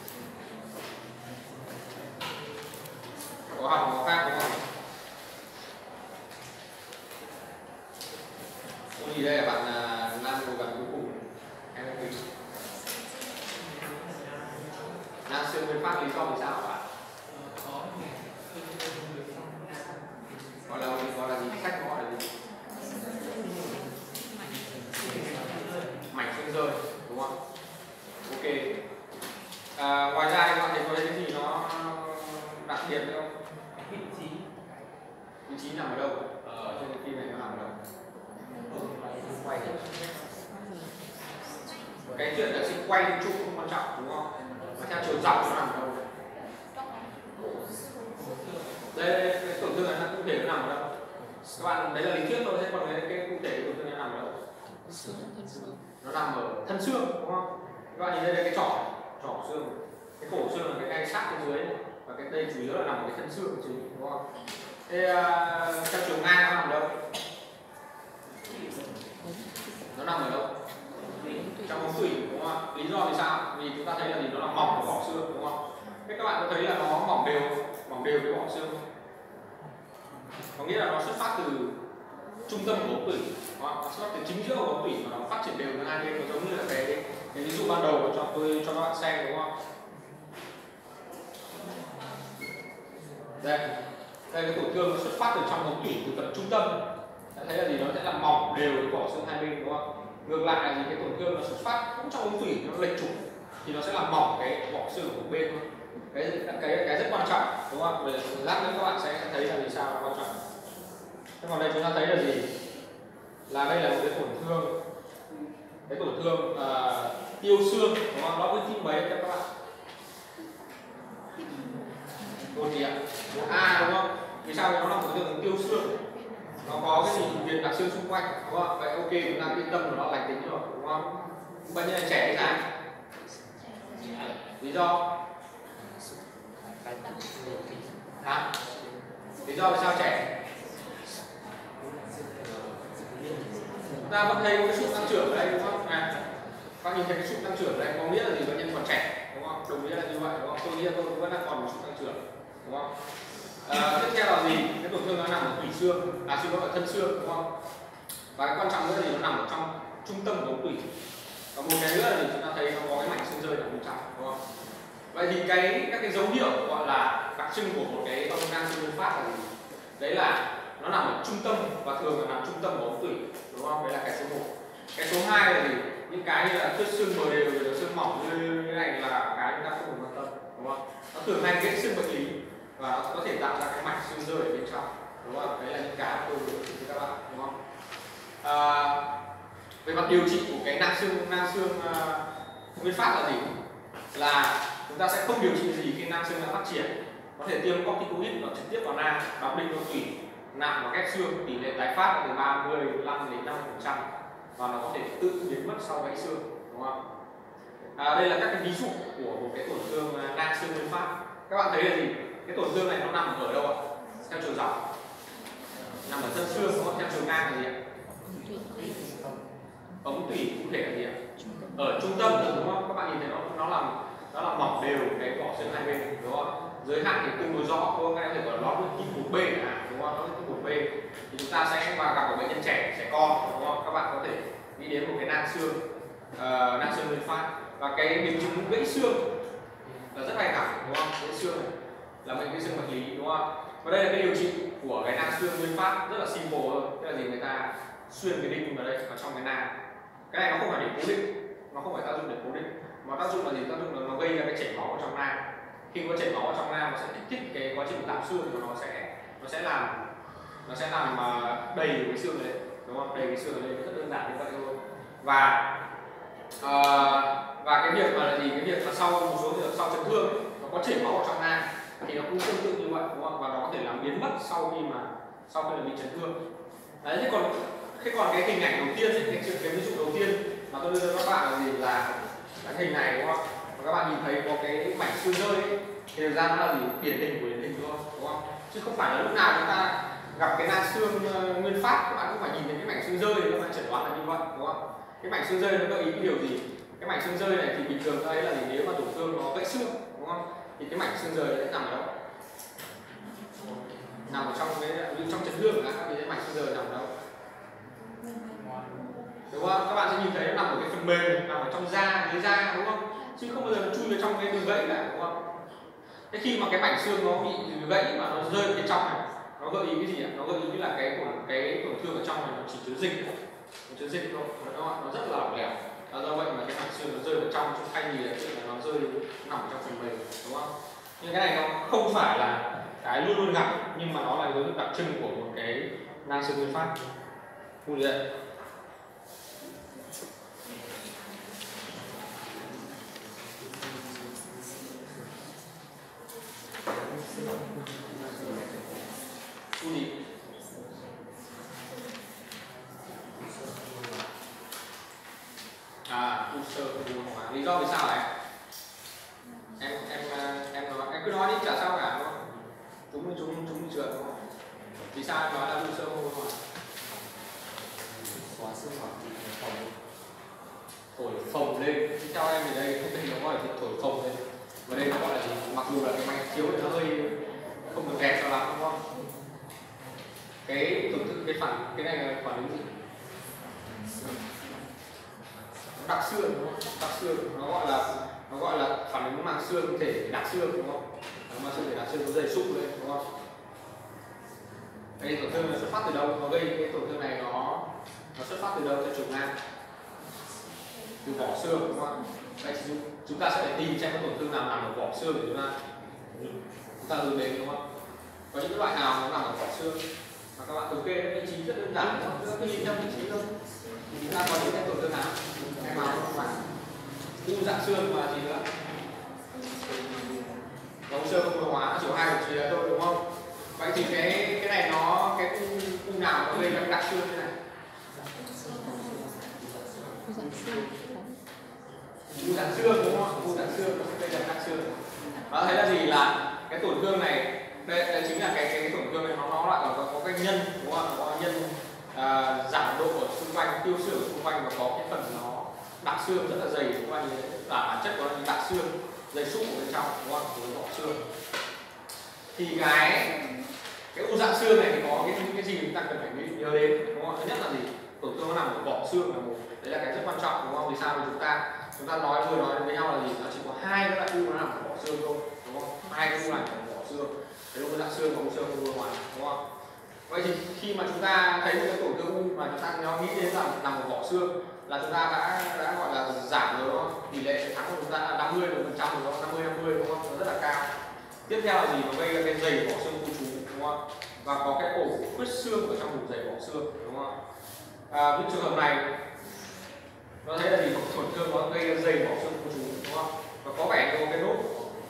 Speaker 1: Có học có khác đúng không? Có gì đây là bạn Nam cố gắng cuối cùng em có tính Nam xương nguyên phát lý do vì sao hả bạn? Gọi là gọi là gì? Sách gọi là gì? Mảnh xương rơi, đúng không? Ok. À, ngoài ra các bạn thấy có cái gì nó đặc biệt nữa không? Vị trí vị trí nằm ở đâu? Ở trên cái phim này nó nằm ở đâu? Quay cái chuyện là xin quay chung không quan trọng, đúng không? Mà theo chiều dọc nó nằm ở đâu? Đây, đây cái tổn thương này nó cụ thể nó nằm ở đâu? Các bạn đấy là lý thuyết thôi, thế còn cái, cái cụ thể cái tổn thương này nằm ở đâu? Nó nằm ở thân xương, đúng không? Các bạn nhìn đây là cái trỏ trỏ xương, cái cổ xương là cái ngay sát bên dưới, và cái đây chủ yếu là nằm ở cái thân xương chính, đúng không? Thế uh, theo chiều ngang nó nằm ở đâu? Nó nằm ở đâu? Trong ống tủy, đúng không? Lý do vì sao? Vì chúng ta thấy là gì? Nó là mỏng của vỏ xương, đúng không? Thế các bạn có thấy là nó mỏng đều, mỏng đều cái vỏ xương không? Có nghĩa là nó xuất phát từ trung tâm của ống tủy, nó xuất phát từ chính giữa của ống tủy và nó phát triển đều ra hai bên, nó giống như là cái, cái ví dụ ban đầu mà cho tôi cho các bạn xem, đúng không? Đây, đây cái tổn thương nó xuất phát từ trong ống tủy từ phần trung tâm, đã thấy là gì? Nó sẽ làm mỏng đều cái vỏ xương hai bên, đúng không? Ngược lại là gì? Cái tổn thương nó xuất phát cũng trong ống tủy, nó lệch trục thì nó sẽ làm mỏng cái vỏ xương của một bên thôi. Cái cái cái rất quan trọng, đúng không? Về lát nữa các bạn sẽ thấy là vì sao nó quan trọng. Thế còn đây chúng ta thấy là gì? Là đây là một cái tổn thương, cái tổn thương uh, tiêu xương, đúng không? Nó với tim mấy các bạn? Một gì ạ? Một A, đúng không? Vì sao nó là một tổn thương tiêu xương? Nó có cái gì viền đặc xương xung quanh, đúng không? Vậy ok, chúng ta yên tâm là nó lành tính rồi, đúng không? Bệnh nhân này trẻ hay già? Lý do? Hả? Lý do vì sao trẻ? Chúng ta vẫn thấy có cái sụt tăng trưởng ở đây, đúng không? À, các nhìn thấy cái sụt tăng trưởng ở đây có nghĩa là gì? Bệnh nhân còn trẻ, đúng không? Đồng ý là như vậy, đúng không? Tôi nghĩ là tôi vẫn đang còn một sụt tăng trưởng, đúng không? À, tiếp theo là gì? Cái tổn thương nó nằm ở tủy xương, à xin lỗi, ở thân xương, đúng không? Và cái quan trọng nữa là gì? Nó nằm ở trong trung tâm của ống tủy. Và một cái nữa là gì? Chúng ta thấy nó có cái mảnh xương rơi ở bên trong, đúng không? Vậy thì cái các cái dấu hiệu gọi là đặc trưng của một cái âm nang xương nguyên phát là gì? Đấy là nó nằm ở trung tâm và thường là nằm trung tâm của ống tủy, đúng không? Đấy là cái số một. Cái số hai là gì? Những cái như là thuyết xương bờ đều, rồi xương mỏng như thế này là cái chúng ta không cần quan tâm, đúng không? Nó thường hay gây xương bệnh lý và nó có thể tạo ra cái mảnh xương rơi ở bên trong, đúng không? Đấy là những cái tôi vừa chỉ cho các bạn, đúng không? À, về mặt điều trị của cái nang xương nang xương uh, nguyên phát là gì? Là chúng ta ta sẽ không điều trị gì khi nang xương đã phát triển. Có thể tiêm corticoid nó trực tiếp vào nang, đặc định nó tùy nặng và ghép xương, tỷ lệ tái phát là từ ba mươi đến năm mươi phần trăm và nó có thể tự biến mất sau gãy xương, đúng không? À, đây là các cái ví dụ của một cái tổn thương nang xương nguyên phát. Các bạn thấy là gì? Cái tổn thương này nó nằm ở đâu ạ? Theo chiều dọc, nằm ở thân xương, đúng không? Theo chiều ngang là gì ạ? Ống tủy cụ thể là gì ạ? Ở trung tâm, đúng không? Các bạn nhìn thấy nó nó làm nó là mỏng đều cái vỏ xương hai bên, đúng không? Giới hạn thì tương đối rõ, đúng không? Các em có thể gọi nó là một B à, đúng không? Nó là một B. Thì chúng ta sẽ và gặp ở bệnh nhân trẻ, trẻ con, đúng không? Các bạn có thể nghĩ đến một cái nang xương, uh, nang xương nguyên phát và cái biến chứng gãy xương là rất hay gặp, đúng không? Gãy xương này là bệnh gãy xương vật lý, đúng không? Và đây là cái điều trị của cái nang xương nguyên phát rất là simple thôi. Tức là gì? Người ta xuyên cái đinh vào đây, vào trong cái nang. Cái này nó không phải để cố định, nó không phải tác dụng để cố định, mà tác dụng là gì? Tác dụng là nó gây ra cái chảy máu ở trong nang. Khi có chảy máu ở trong nang nó sẽ kích thích cái quá trình tạo xương và nó sẽ nó sẽ làm nó sẽ làm mà đầy cái xương này, đúng không? Đầy cái xương này rất đơn giản như vậy thôi. Và uh, và cái việc mà là gì? Cái việc mà sau một số sau chấn thương ấy, nó có chảy máu ở trong nang thì nó cũng tương tự như vậy, đúng không? Và nó có thể làm biến mất sau khi mà sau khi là bị chấn thương. Đấy, thế còn thế còn cái hình ảnh đầu tiên ấy, cái, cái ví dụ đầu tiên mà tôi đưa cho các bạn là gì? Là cái hình này, đúng không? Và các bạn nhìn thấy có cái mảnh xương rơi ấy, thì thực ra nó là gì? Điển hình của điển hình thôi, đúng không? Chứ không phải là lúc nào chúng ta gặp cái nang xương uh, nguyên phát các bạn cũng phải nhìn thấy cái mảnh xương rơi thì các bạn chẩn đoán là như vậy, đúng không? Cái mảnh xương rơi nó gợi ý cái điều gì? Cái mảnh xương rơi này thì bình thường đây là gì? Nếu mà tổn thương nó gãy xương, đúng không? Thì cái mảnh xương rơi sẽ nằm ở đâu? Nằm ở trong cái trong chấn thương của các thì cái mảnh xương rơi nằm ở đâu? Đúng không? Các bạn sẽ nhìn thấy nó nằm ở cái phần mềm, nằm ở trong da, dưới da, đúng không? Chứ không bao giờ nó chui vào trong cái đường gãy cả, đúng không? Thế khi mà cái mảnh xương nó bị gãy mà nó rơi phía trong này, nó gợi ý cái gì ạ? Nó gợi ý là cái cái tổn thương ở trong này nó chỉ chứa dịch thôi, nó chứa dịch thôi, nó, nó rất là lỏng lẻo. Do vậy mà cái mảnh xương nó rơi vào trong, chứ thay vì là chuyện là nó rơi nằm trong phần mềm, đúng không? Nhưng cái này nó không phải là cái luôn luôn gặp, nhưng mà nó là dấu hiệu đặc trưng của một cái nang xương nguyên phát. Thu đi đây. Thu gì? À, u sơ không hóa. Lý do vì sao này? Em em em nói em cứ nói đi, chả sao cả, đúng không? Chúng chúng chúng trượt, đúng không? Vì sao em nói là u sơ không hóa?
Speaker 4: Hóa xương hoặc phồng
Speaker 1: Thổi phồng lên. Theo em thì đây không thể nó gọi là thổi phồng lên. Và đây nó gọi là gì? Mặc dù là cái máy chiếu thì nó hơi không được đẹp cho lắm, đúng không? Cái tổn thương cái phản cái này là phản ứng gì? Đặc xương, đúng không? Đặc xương nó gọi là nó gọi là phản ứng màng xương thể đặc xương, đúng không? Màng xương thể đặc xương nó dày sụp lên, đúng không? Đây tổn thương này xuất phát từ đâu? Nó gây cái tổn thương này nó nó xuất phát từ đâu cho trùng nang? Từ vỏ xương, đúng không? Đây chúng ta sẽ phải tìm xem cái tổn thương nào nằm ở vỏ xương để chúng ta chúng ta hướng đến, đúng không? Có những loại nào nó nằm ở vỏ xương và các bạn thống kê vị trí rất đơn giản, đúng không? Cứ nhìn theo vị trí thôi. Chúng ta có những cái tổn thương nào? Em nào không phải u dạng xương và gì nữa? Vòng xương không bồi hóa chiều hai của chia thôi, đúng không? Vậy thì cái cái này nó cái u, u nào nó gây ra cái đặc xương như này?
Speaker 2: U dạng xương.
Speaker 1: U dạng xương, đúng không? U dạng xương nó sẽ gây ra đặc xương. Đó thấy là gì? Là cái tổn thương này đây, đây chính là cái cái, cái tổn thương này nó nó lại có, có cái nhân, đúng không? Có nhân à, giảm độ ở xung quanh, tiêu xương ở xung quanh và có cái phần nó đặc xương rất là dày xung quanh, là bản chất của nó là đặc xương dày sụp ở bên trong, đúng không? Của vỏ xương. Thì cái cái u dạng xương này thì có cái những cái gì chúng ta cần phải nhớ đến, đúng không? Thứ nhất là gì? Tổn thương nó nằm ở vỏ xương là một, đấy là cái rất quan trọng, đúng không? Vì sao? Vì chúng ta chúng ta nói vừa nói với nhau là gì? Nó chỉ có hai cái loại u nó nằm ở vỏ xương thôi, đúng không? Hai cái u nằm ở vỏ xương, cái u dạng xương và u xương u ngoài, đúng không? Vậy thì khi mà chúng ta thấy một cái tổn thương u mà chúng ta nó nghĩ đến là nằm ở vỏ xương là chúng ta đã đã gọi là giảm rồi, đúng không? Tỷ lệ thắng của chúng ta là năm mươi phần trăm rồi, năm mươi năm mươi, đúng không? Nó rất là cao. Tiếp theo là gì? Nó gây ra cái dày vỏ xương khu trú, đúng không? Và có cái ổ khuyết xương ở trong vùng dày vỏ xương, đúng không? À, những trường hợp này nó thấy là gì? Tổn thương nó gây ra dày vỏ xương khu trú, đúng không? Và có vẻ như cái nốt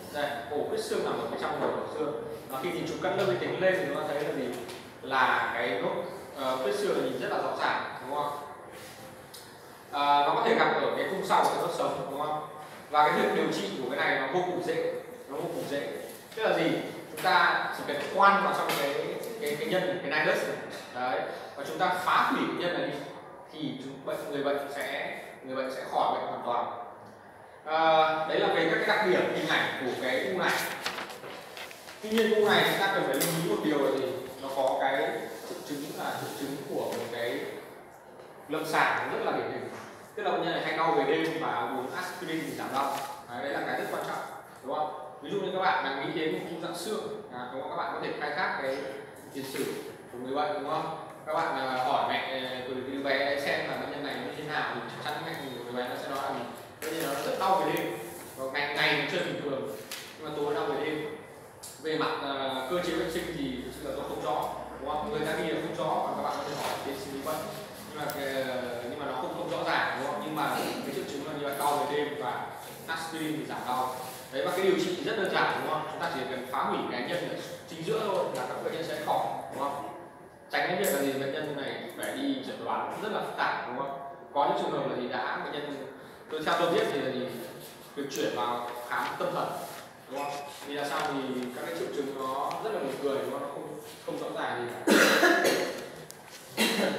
Speaker 1: đây ổ huyết xương nằm ở cái trong đầu của xương. Và khi nhìn chụp cắt lớp vi tính lên thì chúng ta thấy là gì, là cái nốt uh, huyết xương nhìn rất là rõ ràng, đúng không? À, nó có thể gặp ở cái khung sau của đốt sống, đúng không? Và cái việc điều trị của cái này nó vô cùng dễ, nó vô cùng dễ. Tức là gì? Chúng ta chỉ cần khoan vào trong cái cái cái nhân cái nidus này, đấy, và chúng ta phá hủy cái nhân này đi, thì chúng, bệnh người bệnh sẽ người bệnh sẽ khỏi bệnh hoàn toàn. À, đấy là về các cái đặc điểm hình ảnh của cái u này. Tuy nhiên u này chúng ta cần phải lưu ý một điều là gì? Nó có cái triệu chứng là triệu chứng của một cái lâm sàng rất là điển hình. Tức là bệnh nhân này hay đau về đêm và uống aspirin thì giảm đau. Đấy, đấy là cái rất quan trọng, đúng không? Ví dụ như các bạn đang nghĩ đến một u dạng xương, à, đúng không? Các bạn có thể khai thác cái tiền sử của người bệnh, đúng không? Các bạn uh, hỏi mẹ từ đứa bé xem là bệnh nhân này như thế nào thì chắc chắn mẹ của người bé nó sẽ nói là bệnh nhân nó rất đau về đêm, và ngày ngày nó chưa bình thường, nhưng mà tối đau về đêm. Về mặt uh, cơ chế bệnh sinh thì thực sự là tôi không rõ, đúng không? Người ta ghi là không rõ, và các bạn có thể hỏi tiến sĩ như vậy, nhưng mà cái, nhưng mà nó không không rõ ràng, đúng không? Nhưng mà cái triệu chứng là như vậy, đau về đêm và aspirin thì giảm đau. Đấy, và cái điều trị thì rất đơn giản, đúng không? Chúng ta chỉ cần phá hủy cái nhân ở chính giữa thôi là các bệnh nhân sẽ khỏi, đúng không? Tránh cái việc là gì, bệnh nhân này phải đi chẩn đoán rất là phức tạp, đúng không? Có những trường hợp là gì đã bệnh nhân, tôi theo tôi biết thì là gì, được chuyển vào khám tâm thần, đúng không? Vì là sao thì các cái triệu chứng nó rất là buồn cười, đúng không? Nó không không rõ ràng gì cả.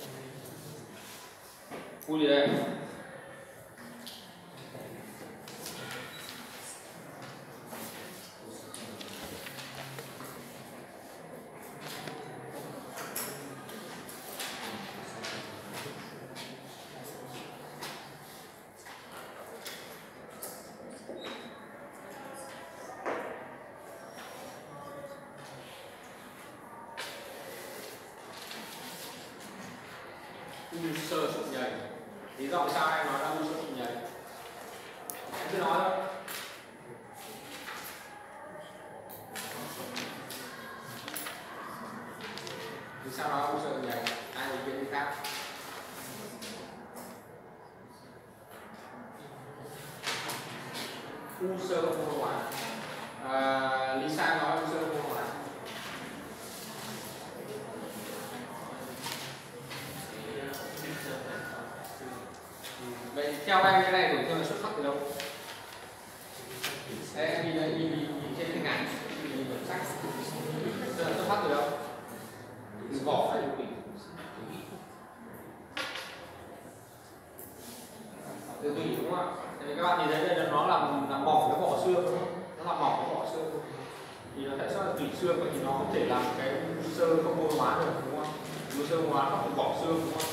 Speaker 1: U gì đây? U sơ sụn nhầy. Lý do vì sao em nói là u sơ sụn nhầy? Em cứ nói thôi. Vì sao nói u sơ sụn nhầy? Ai ý kiến gì khác? U sơ không hô hoán. À, Lý Sa nói u sơ không hô hoán. Vậy theo anh cái này tổn thương là xuất phát từ đâu? Đây, em nhìn đây, nhìn, nhìn, nhìn trên hình ảnh, nhìn vào sách. Tức là xuất phát từ đâu? Từ vỏ hay từ tủy? Từ tủy, đúng không ạ? Thì các bạn nhìn thấy đây là nó làm làm mỏng cái vỏ xương, đúng không? Nó làm mỏng cái vỏ xương. Thì nó tại sao là tủy xương vậy thì nó không thể làm cái u sơ không mô hóa được, đúng không? U sơ hóa nó cũng vỏ xương, đúng không?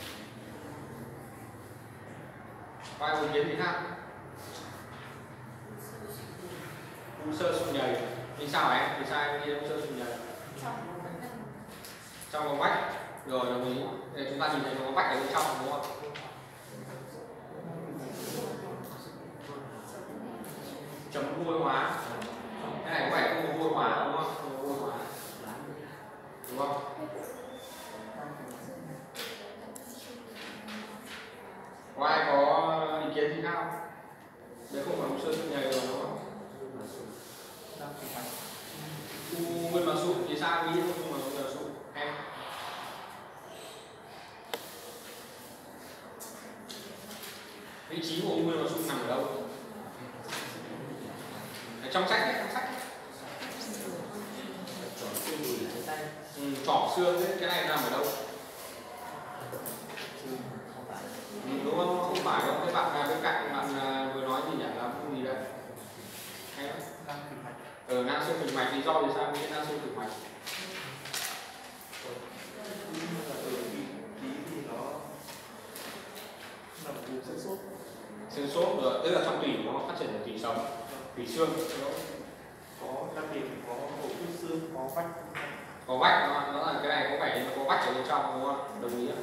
Speaker 1: Có ai ý kiến gì khác? U sơ sụn nhầy. Vì sao em? Vì sao em nghĩ u sơ sụn nhầy? Trong vòng vách. Rồi đồng ý. Để chúng ta nhìn thấy vòng vách ở bên trong, đúng không? Chấm vô hóa. Cái này có vẻ không có vô hóa, đúng không? Không có vô hóa. Đúng không? Có ai có ý kiến gì khác không? Đấy không phải u sơ sụn nhầy rồi, đúng không? U nguyên mặt sụn thì sao nghĩ không mà nguyên mặt sụn em? Vị trí của u nguyên mặt sụn nằm ở đâu? Ở trong sách đấy, trong sách. Ừ, trỏ xương đấy, cái này nằm ở đâu? Ừ, đúng không? Không phải đâu. Cái bạn bên cạnh bạn vừa nói gì nhỉ? Là không gì đấy? Hay không? Ở nang xương tĩnh mạch, lý do vì sao nghĩ nang xương tĩnh mạch? Xương sốt rồi, tức là trong tủy nó phát triển ở tủy sống, tủy xương.
Speaker 5: Có đặc điểm có ổ huyết xương, có vách.
Speaker 1: Có vách, nó, nó là cái này có vẻ nó có vách ở bên trong, đúng không? Đồng ý ạ.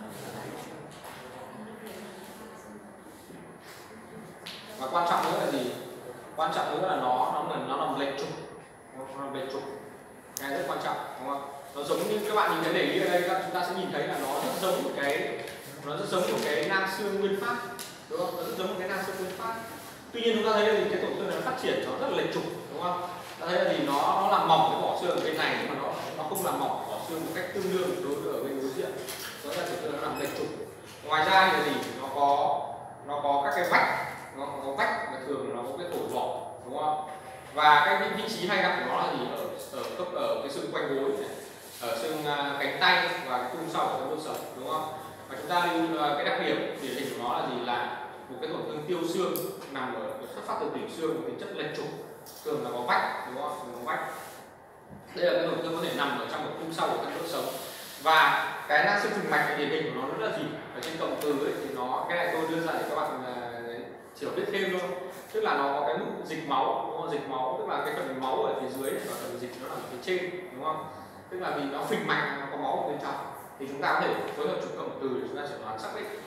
Speaker 1: Và quan trọng nữa là gì? Quan trọng nữa là nó nó là nó làm lệch trục, nó làm lệch trục, cái rất quan trọng, đúng không? Nó giống như các bạn nhìn thấy để ý ở đây, các chúng ta sẽ nhìn thấy là nó rất giống một cái, nó rất giống một cái nang xương nguyên phát, đúng không? Nó rất giống một cái nang xương nguyên phát. Tuy nhiên chúng ta thấy là gì, cái tổn thương này nó phát triển nó rất là lệch trục, đúng không? Ta thấy là gì, nó nó làm mỏng cái vỏ xương ở bên này nhưng mà nó nó không làm mỏng vỏ xương một cách tương đương đối với ở bên đối diện. Đó là tổn thương nó làm lệch trục. Ngoài ra thì gì, nó có nó có các cái vách, nó có vách và thường nó có cái tổ vỏ, đúng không? Và cái vị trí hay gặp của nó là gì, ở ở cấp ở cái xương quanh gối này, ở xương uh, cánh tay và cái khung sau của cái đốt sống, đúng không? Và chúng ta lưu uh, cái đặc điểm điển hình của nó là gì, là một cái tổn thương tiêu xương nằm ở xuất phát từ tủy xương với tính chất lệch trục, thường là có vách, đúng không? Thường có vách. Đây là cái tổn thương có thể nằm ở trong một khung sau của cái đốt sống. Và cái nang xương phình mạch điển hình của nó rất là gì, ở trên cộng từ ấy, thì nó, cái này tôi đưa ra để các bạn uh, chỉ biết thêm thôi. Tức là nó có cái mức dịch máu, đúng không? Dịch máu tức là cái phần máu ở phía dưới và phần dịch nó nằm ở phía trên, đúng không? Tức là vì nó phình mạch, nó có máu ở bên trong, thì chúng ta có thể phối hợp chụp cộng từ để chúng ta chẩn đoán xác định.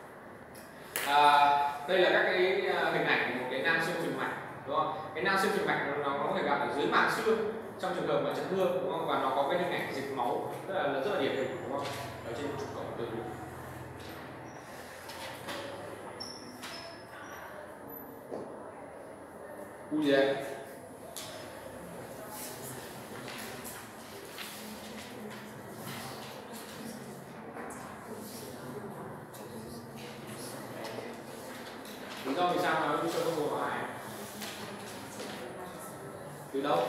Speaker 1: À, đây là các cái hình ảnh của một cái nang xương phình mạch, đúng không? Cái nang xương phình mạch nó, nó có thể gặp ở dưới màng xương trong trường hợp mà chấn thương, đúng không? Và nó có cái hình ảnh dịch máu rất là rất là điển hình, đúng không? Ở trên trục cộng từ. U gì đây? Lý do vì sao mà u sơ không bùng hoại? Từ đâu?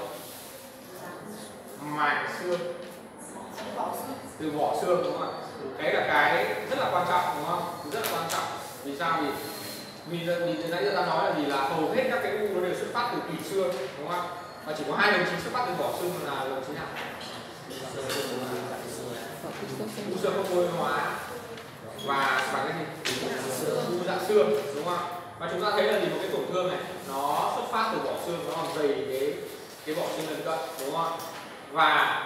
Speaker 1: Màng xương. Từ vỏ xương, đúng không ạ? Đấy là cái rất là quan trọng, đúng không? Rất là quan trọng. Vì sao? Vì vì vì nãy giờ ta nói là gì, là hầu hết các cái u nó đều xuất phát từ tủy xương, đúng không? Và chỉ có hai đồng chí xuất phát từ vỏ xương là đồng chí nào? U xương không mô hóa và và cái gì? U dạ xương, đúng không? Và chúng ta thấy là gì, một cái tổn thương này nó xuất phát từ vỏ xương, nó làm dày cái cái vỏ xương lân cận, đúng không? Và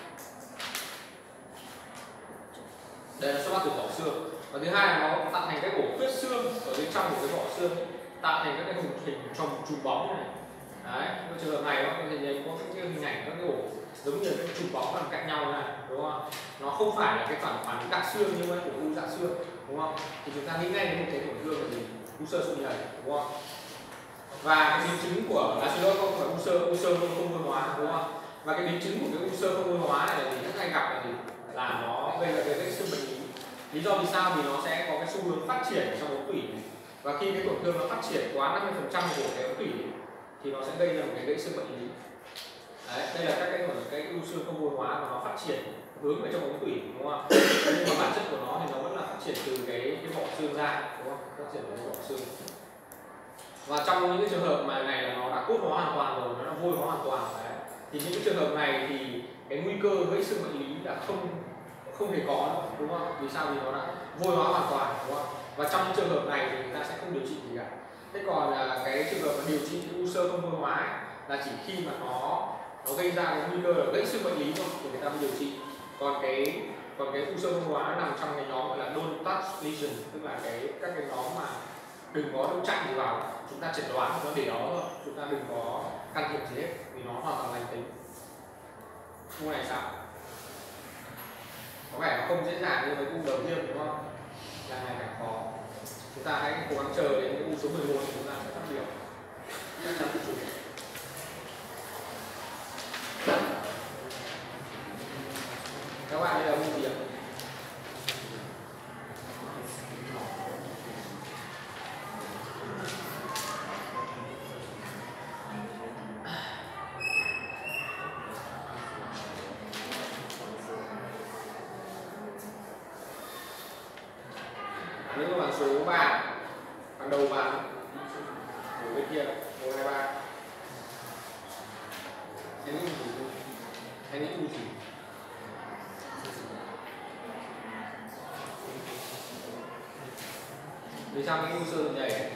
Speaker 1: đây là xuất phát từ vỏ xương. Và thứ hai là nó tạo thành cái ổ khuyết xương ở bên trong của cái vỏ xương, tạo thành các cái hình hình tròn chùm bóng như này. Đấy, cái trường hợp này nó có thể thấy có cái hình ảnh các cái ổ giống như cái chùm bóng nằm cạnh nhau này, đúng không? Nó không phải là cái phản phản đặc xương như cái của u dạ xương, đúng không? Thì chúng ta nghĩ ngay đến một cái tổn thương là gì? U xơ xương nhầy, đúng không? Và cái biến chứng của à, xin lỗi, không phải u xơ u xơ không không môn hóa, đúng không? Và cái biến chứng của cái u xơ không môn hóa này là gì, rất hay gặp là gì, là nó gây ra cái vết xương bệnh lý. Lý do vì sao? Vì nó sẽ có cái xu hướng phát triển trong ống tủy, và khi cái tổn thương nó phát triển quá năm mươi phần trăm của cái ống tủy thì nó sẽ gây ra một cái gãy xương bệnh lý. Đấy, đây là các cái cái u xương không môn hóa và nó phát triển hướng về trong ống tủy, đúng không? Nhưng mà bản chất của nó thì nó vẫn là phát triển từ cái cái vỏ xương ra, đúng không? Phát triển từ vỏ xương. Và trong những cái trường hợp mà này là nó đã cốt hóa hoàn toàn rồi, nó đã vôi hóa hoàn toàn, đấy, thì những cái trường hợp này thì cái nguy cơ gãy xương bệnh lý là không không hề có nữa, đúng không? Vì sao? Vì nó đã vôi hóa hoàn toàn, đúng không? Và trong những trường hợp này thì người ta sẽ không điều trị gì cả. Thế còn là cái trường hợp mà điều trị u xơ không vôi hóa ấy, là chỉ khi mà nó nó gây ra cái nguy cơ là gãy xương bệnh lý thôi thì người ta mới điều trị. Còn cái còn cái u xơ không vôi hóa nó nằm trong cái nhóm gọi là don't touch lesion, tức là cái các cái nhóm mà đừng có đụng chạm gì vào, chúng ta chẩn đoán nó để đó thôi, chúng ta đừng có can thiệp gì hết vì nó hoàn toàn lành tính. U này sao? Có vẻ nó không dễ dàng như với u đầu tiên, đúng không? Càng ngày càng khó. Chúng ta hãy cố gắng chờ đến cái u số mười một thì chúng ta sẽ phát biểu. Chắc chắn là chủ. Các bạn đây là u gì ạ? Nếu các bạn số ba, hàng đầu bàn ở bên kia, một, hai, ba. Anh nghĩ gì? Anh nghĩ u gì? Vì sao cái u xơ nhảy?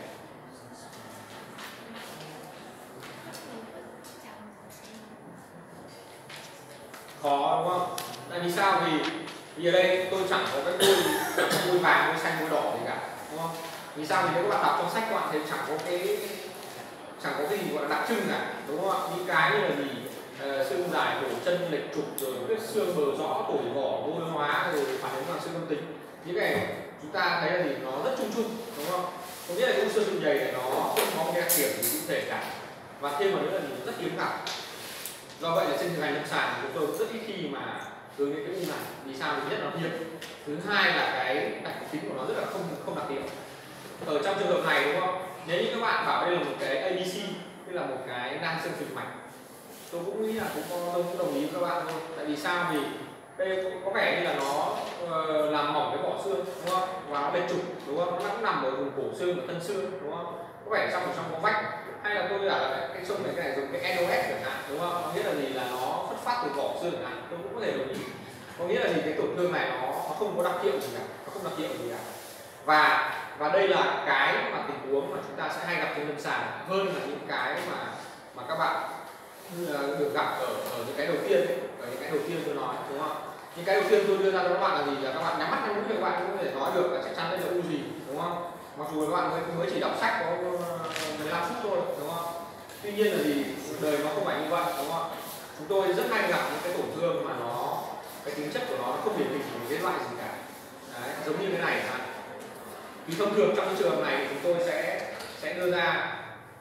Speaker 1: Khó, đúng không? Tại vì sao? Vì vì ở đây tôi chẳng có cái môi môi vàng, môi xanh, môi đỏ gì cả, đúng không? Vì sao? Vì nếu các bạn đọc trong sách các bạn thấy chẳng có cái chẳng có cái gì gọi là đặc trưng cả, đúng không ạ? Những cái như là gì, uh, xương dài, cổ chân lệch trục, rồi vết xương bờ rõ, cổ vỏ vôi hóa, rồi phản ứng bằng xương âm tính, những cái này chúng ta thấy là gì, nó rất chung chung, đúng không? Có nghĩa là cái u xơ xương nhầy này nó không có một cái đặc điểm gì cụ thể cả, và thêm vào nữa là gì rất hiếm gặp. Do vậy là trên thực hành lâm sàng chúng tôi rất ít khi mà hướng đến cái u này. Vì sao? Thứ nhất là nó hiếm, thứ hai là cái đặc tính của nó rất là không không đặc điểm. Ở trong trường hợp này đúng không? Nếu như các bạn bảo đây là một cái a bê xê, tức là một cái nang xương phình mạch, tôi cũng nghĩ là cũng có tôi cũng đồng ý với các bạn thôi. Tại vì sao? Vì đây có vẻ như là nó uh, làm mỏng cái vỏ xương đúng không? Và nó bệt trục đúng không? Nó cũng nằm ở vùng cổ xương và thân xương đúng không? Có vẻ trong trong có vách, hay là tôi bảo là cái, cái xương này cái này dùng cái en ô ét chẳng hạn đúng không? Có nghĩa là gì? Là nó xuất phát từ vỏ xương chẳng hạn, tôi cũng có thể đồng ý. Có nghĩa là gì? Cái tổn thương này nó, nó không có đặc hiệu gì cả, nó không đặc hiệu gì cả. Và và đây là cái mà tình huống mà chúng ta sẽ hay gặp trên lâm sàng hơn là những cái mà mà các bạn được gặp ở ở những cái đầu tiên ấy, ở những cái đầu tiên tôi nói đúng không? Những cái đầu tiên tôi đưa ra cho các bạn là gì? Là các bạn nhắm mắt nhắm mũi thì các bạn cũng có thể nói được là chắc chắn đây là u gì đúng không? Mặc dù các bạn mới mới chỉ đọc sách có mười lăm phút thôi đúng không? Tuy nhiên là gì? Đời nó không phải như vậy đúng không? Chúng tôi rất hay gặp những cái tổn thương mà nó cái tính chất của nó không điển hình của một cái loại gì cả. Đấy, giống như cái này chẳng hạn. Thì thông thường trong cái trường hợp này chúng tôi sẽ sẽ đưa ra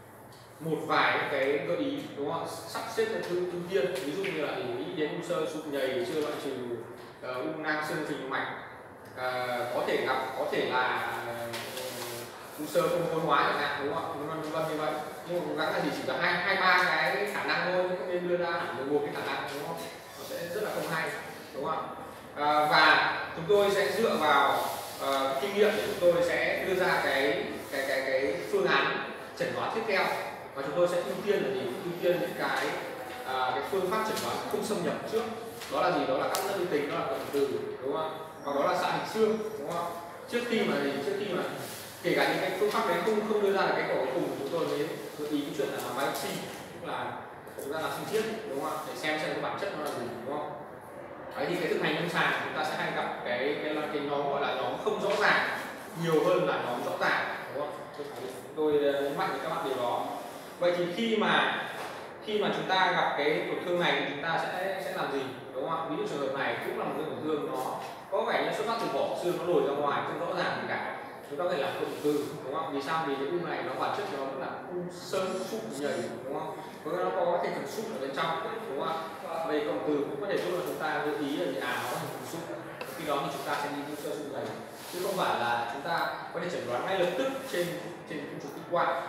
Speaker 1: một vài cái gợi ý đúng không? Sắp xếp theo ưu tiên, ví dụ như là nghĩ đến u xơ sụn nhầy chưa loại trừ, uh, u nang xương phình mạch, uh, có thể gặp có thể là uh, u xơ không phôi hóa chẳng hạn đúng không? Vân vân như vậy. Nhưng mà cố gắng là gì chỉ là hai hai ba cái khả năng thôi, không nên đưa ra hẳn một cái khả năng đúng không? Nó sẽ rất là không hay đúng không? Uh, và chúng tôi sẽ dựa vào uh, kinh nghiệm để chúng tôi sẽ đưa ra cái cái cái cái phương án chẩn đoán tiếp theo. Và chúng tôi sẽ ưu tiên là gì? Ưu tiên những cái à, cái phương pháp chẩn đoán không xâm nhập trước. Đó là gì? Đó là cắt lớp vi tính, đó là cận từ đúng không? Và đó là xạ hình xương đúng không? Trước khi mà gì? Trước khi mà kể cả những cái phương pháp đấy không không đưa ra được cái cổ cùng, chúng tôi mới gợi ý cái chuyện là làm biopsy, tức là chúng ta làm sinh thiết đúng không? Để xem xem cái bản chất nó là gì đúng không? Đấy thì cái thực hành lâm sàng chúng ta sẽ hay gặp cái cái cái, cái nhóm gọi là nhóm không rõ ràng nhiều hơn là nhóm rõ ràng đúng không? Tôi nhấn mạnh với các bạn điều đó. Vậy thì khi mà khi mà chúng ta gặp cái tổn thương này thì chúng ta sẽ sẽ làm gì đúng không ạ? Ví dụ trường hợp này cũng là một cái tổn thương nó có vẻ như xuất phát từ vỏ xương, nó lồi ra ngoài không rõ ràng gì cả, chúng ta có thể làm tổn thương đúng không? Vì sao? Vì cái u này nó bản chất nó cũng là u xơ sụn nhầy đúng không? Có nó có thành phần sụn ở bên trong đúng không ạ? Đây cộng từ cũng có thể giúp là chúng ta gợi ý là gì à nó thành phần sụn, khi đó thì chúng ta sẽ đi u xơ sụn nhầy, chứ không phải là chúng ta có thể chẩn đoán ngay lập tức trên trên chụp X quang.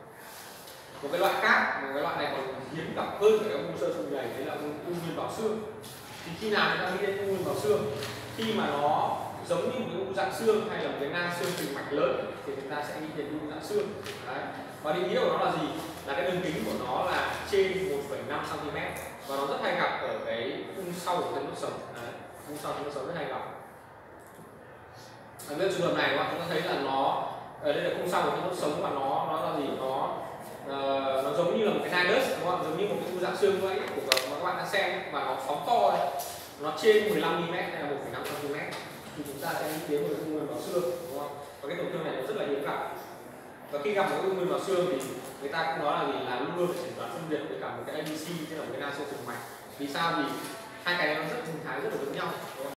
Speaker 1: Một cái loại khác, một cái loại này còn hiếm gặp hơn cả cái u xơ xương nhầy, đấy là u nguyên bảo xương. Thì khi nào chúng ta nghĩ đến u nguyên bảo xương? Khi mà nó giống như một cái u dạng xương hay là một cái nang xương phình mạch lớn thì chúng ta sẽ nghĩ đến u dạng xương. Đấy. Và định nghĩa của nó là gì? Là cái đường kính của nó là trên một phẩy năm xăng ti mét và nó rất hay gặp ở cái u sau của thân đốt sống. U sau thân đốt sống rất hay gặp. Ở bên trường hợp này các bạn chúng ta thấy là nó ở đây là khung sau của thân đốt sống và nó nó là gì? Nó Uh, nó giống như là một cái nidus đúng không? Giống như một cái u dạng xương vậy của mà các bạn đã xem và nó phóng to này. Nó trên mười lăm mi li mét hay là một phẩy năm xăng ti mét thì chúng ta sẽ nghĩ đến một cái u nguyên bảo xương đúng không? Và cái tổn thương này nó rất là hiếm gặp. Và khi gặp một cái u nguyên bảo xương thì người ta cũng nói là gì là luôn luôn phải chẩn đoán phân biệt với cả một cái a bê xê, tức là một cái nang xương phình mạch. Vì sao? Vì hai cái này nó rất hình thái rất là giống nhau. Đúng không?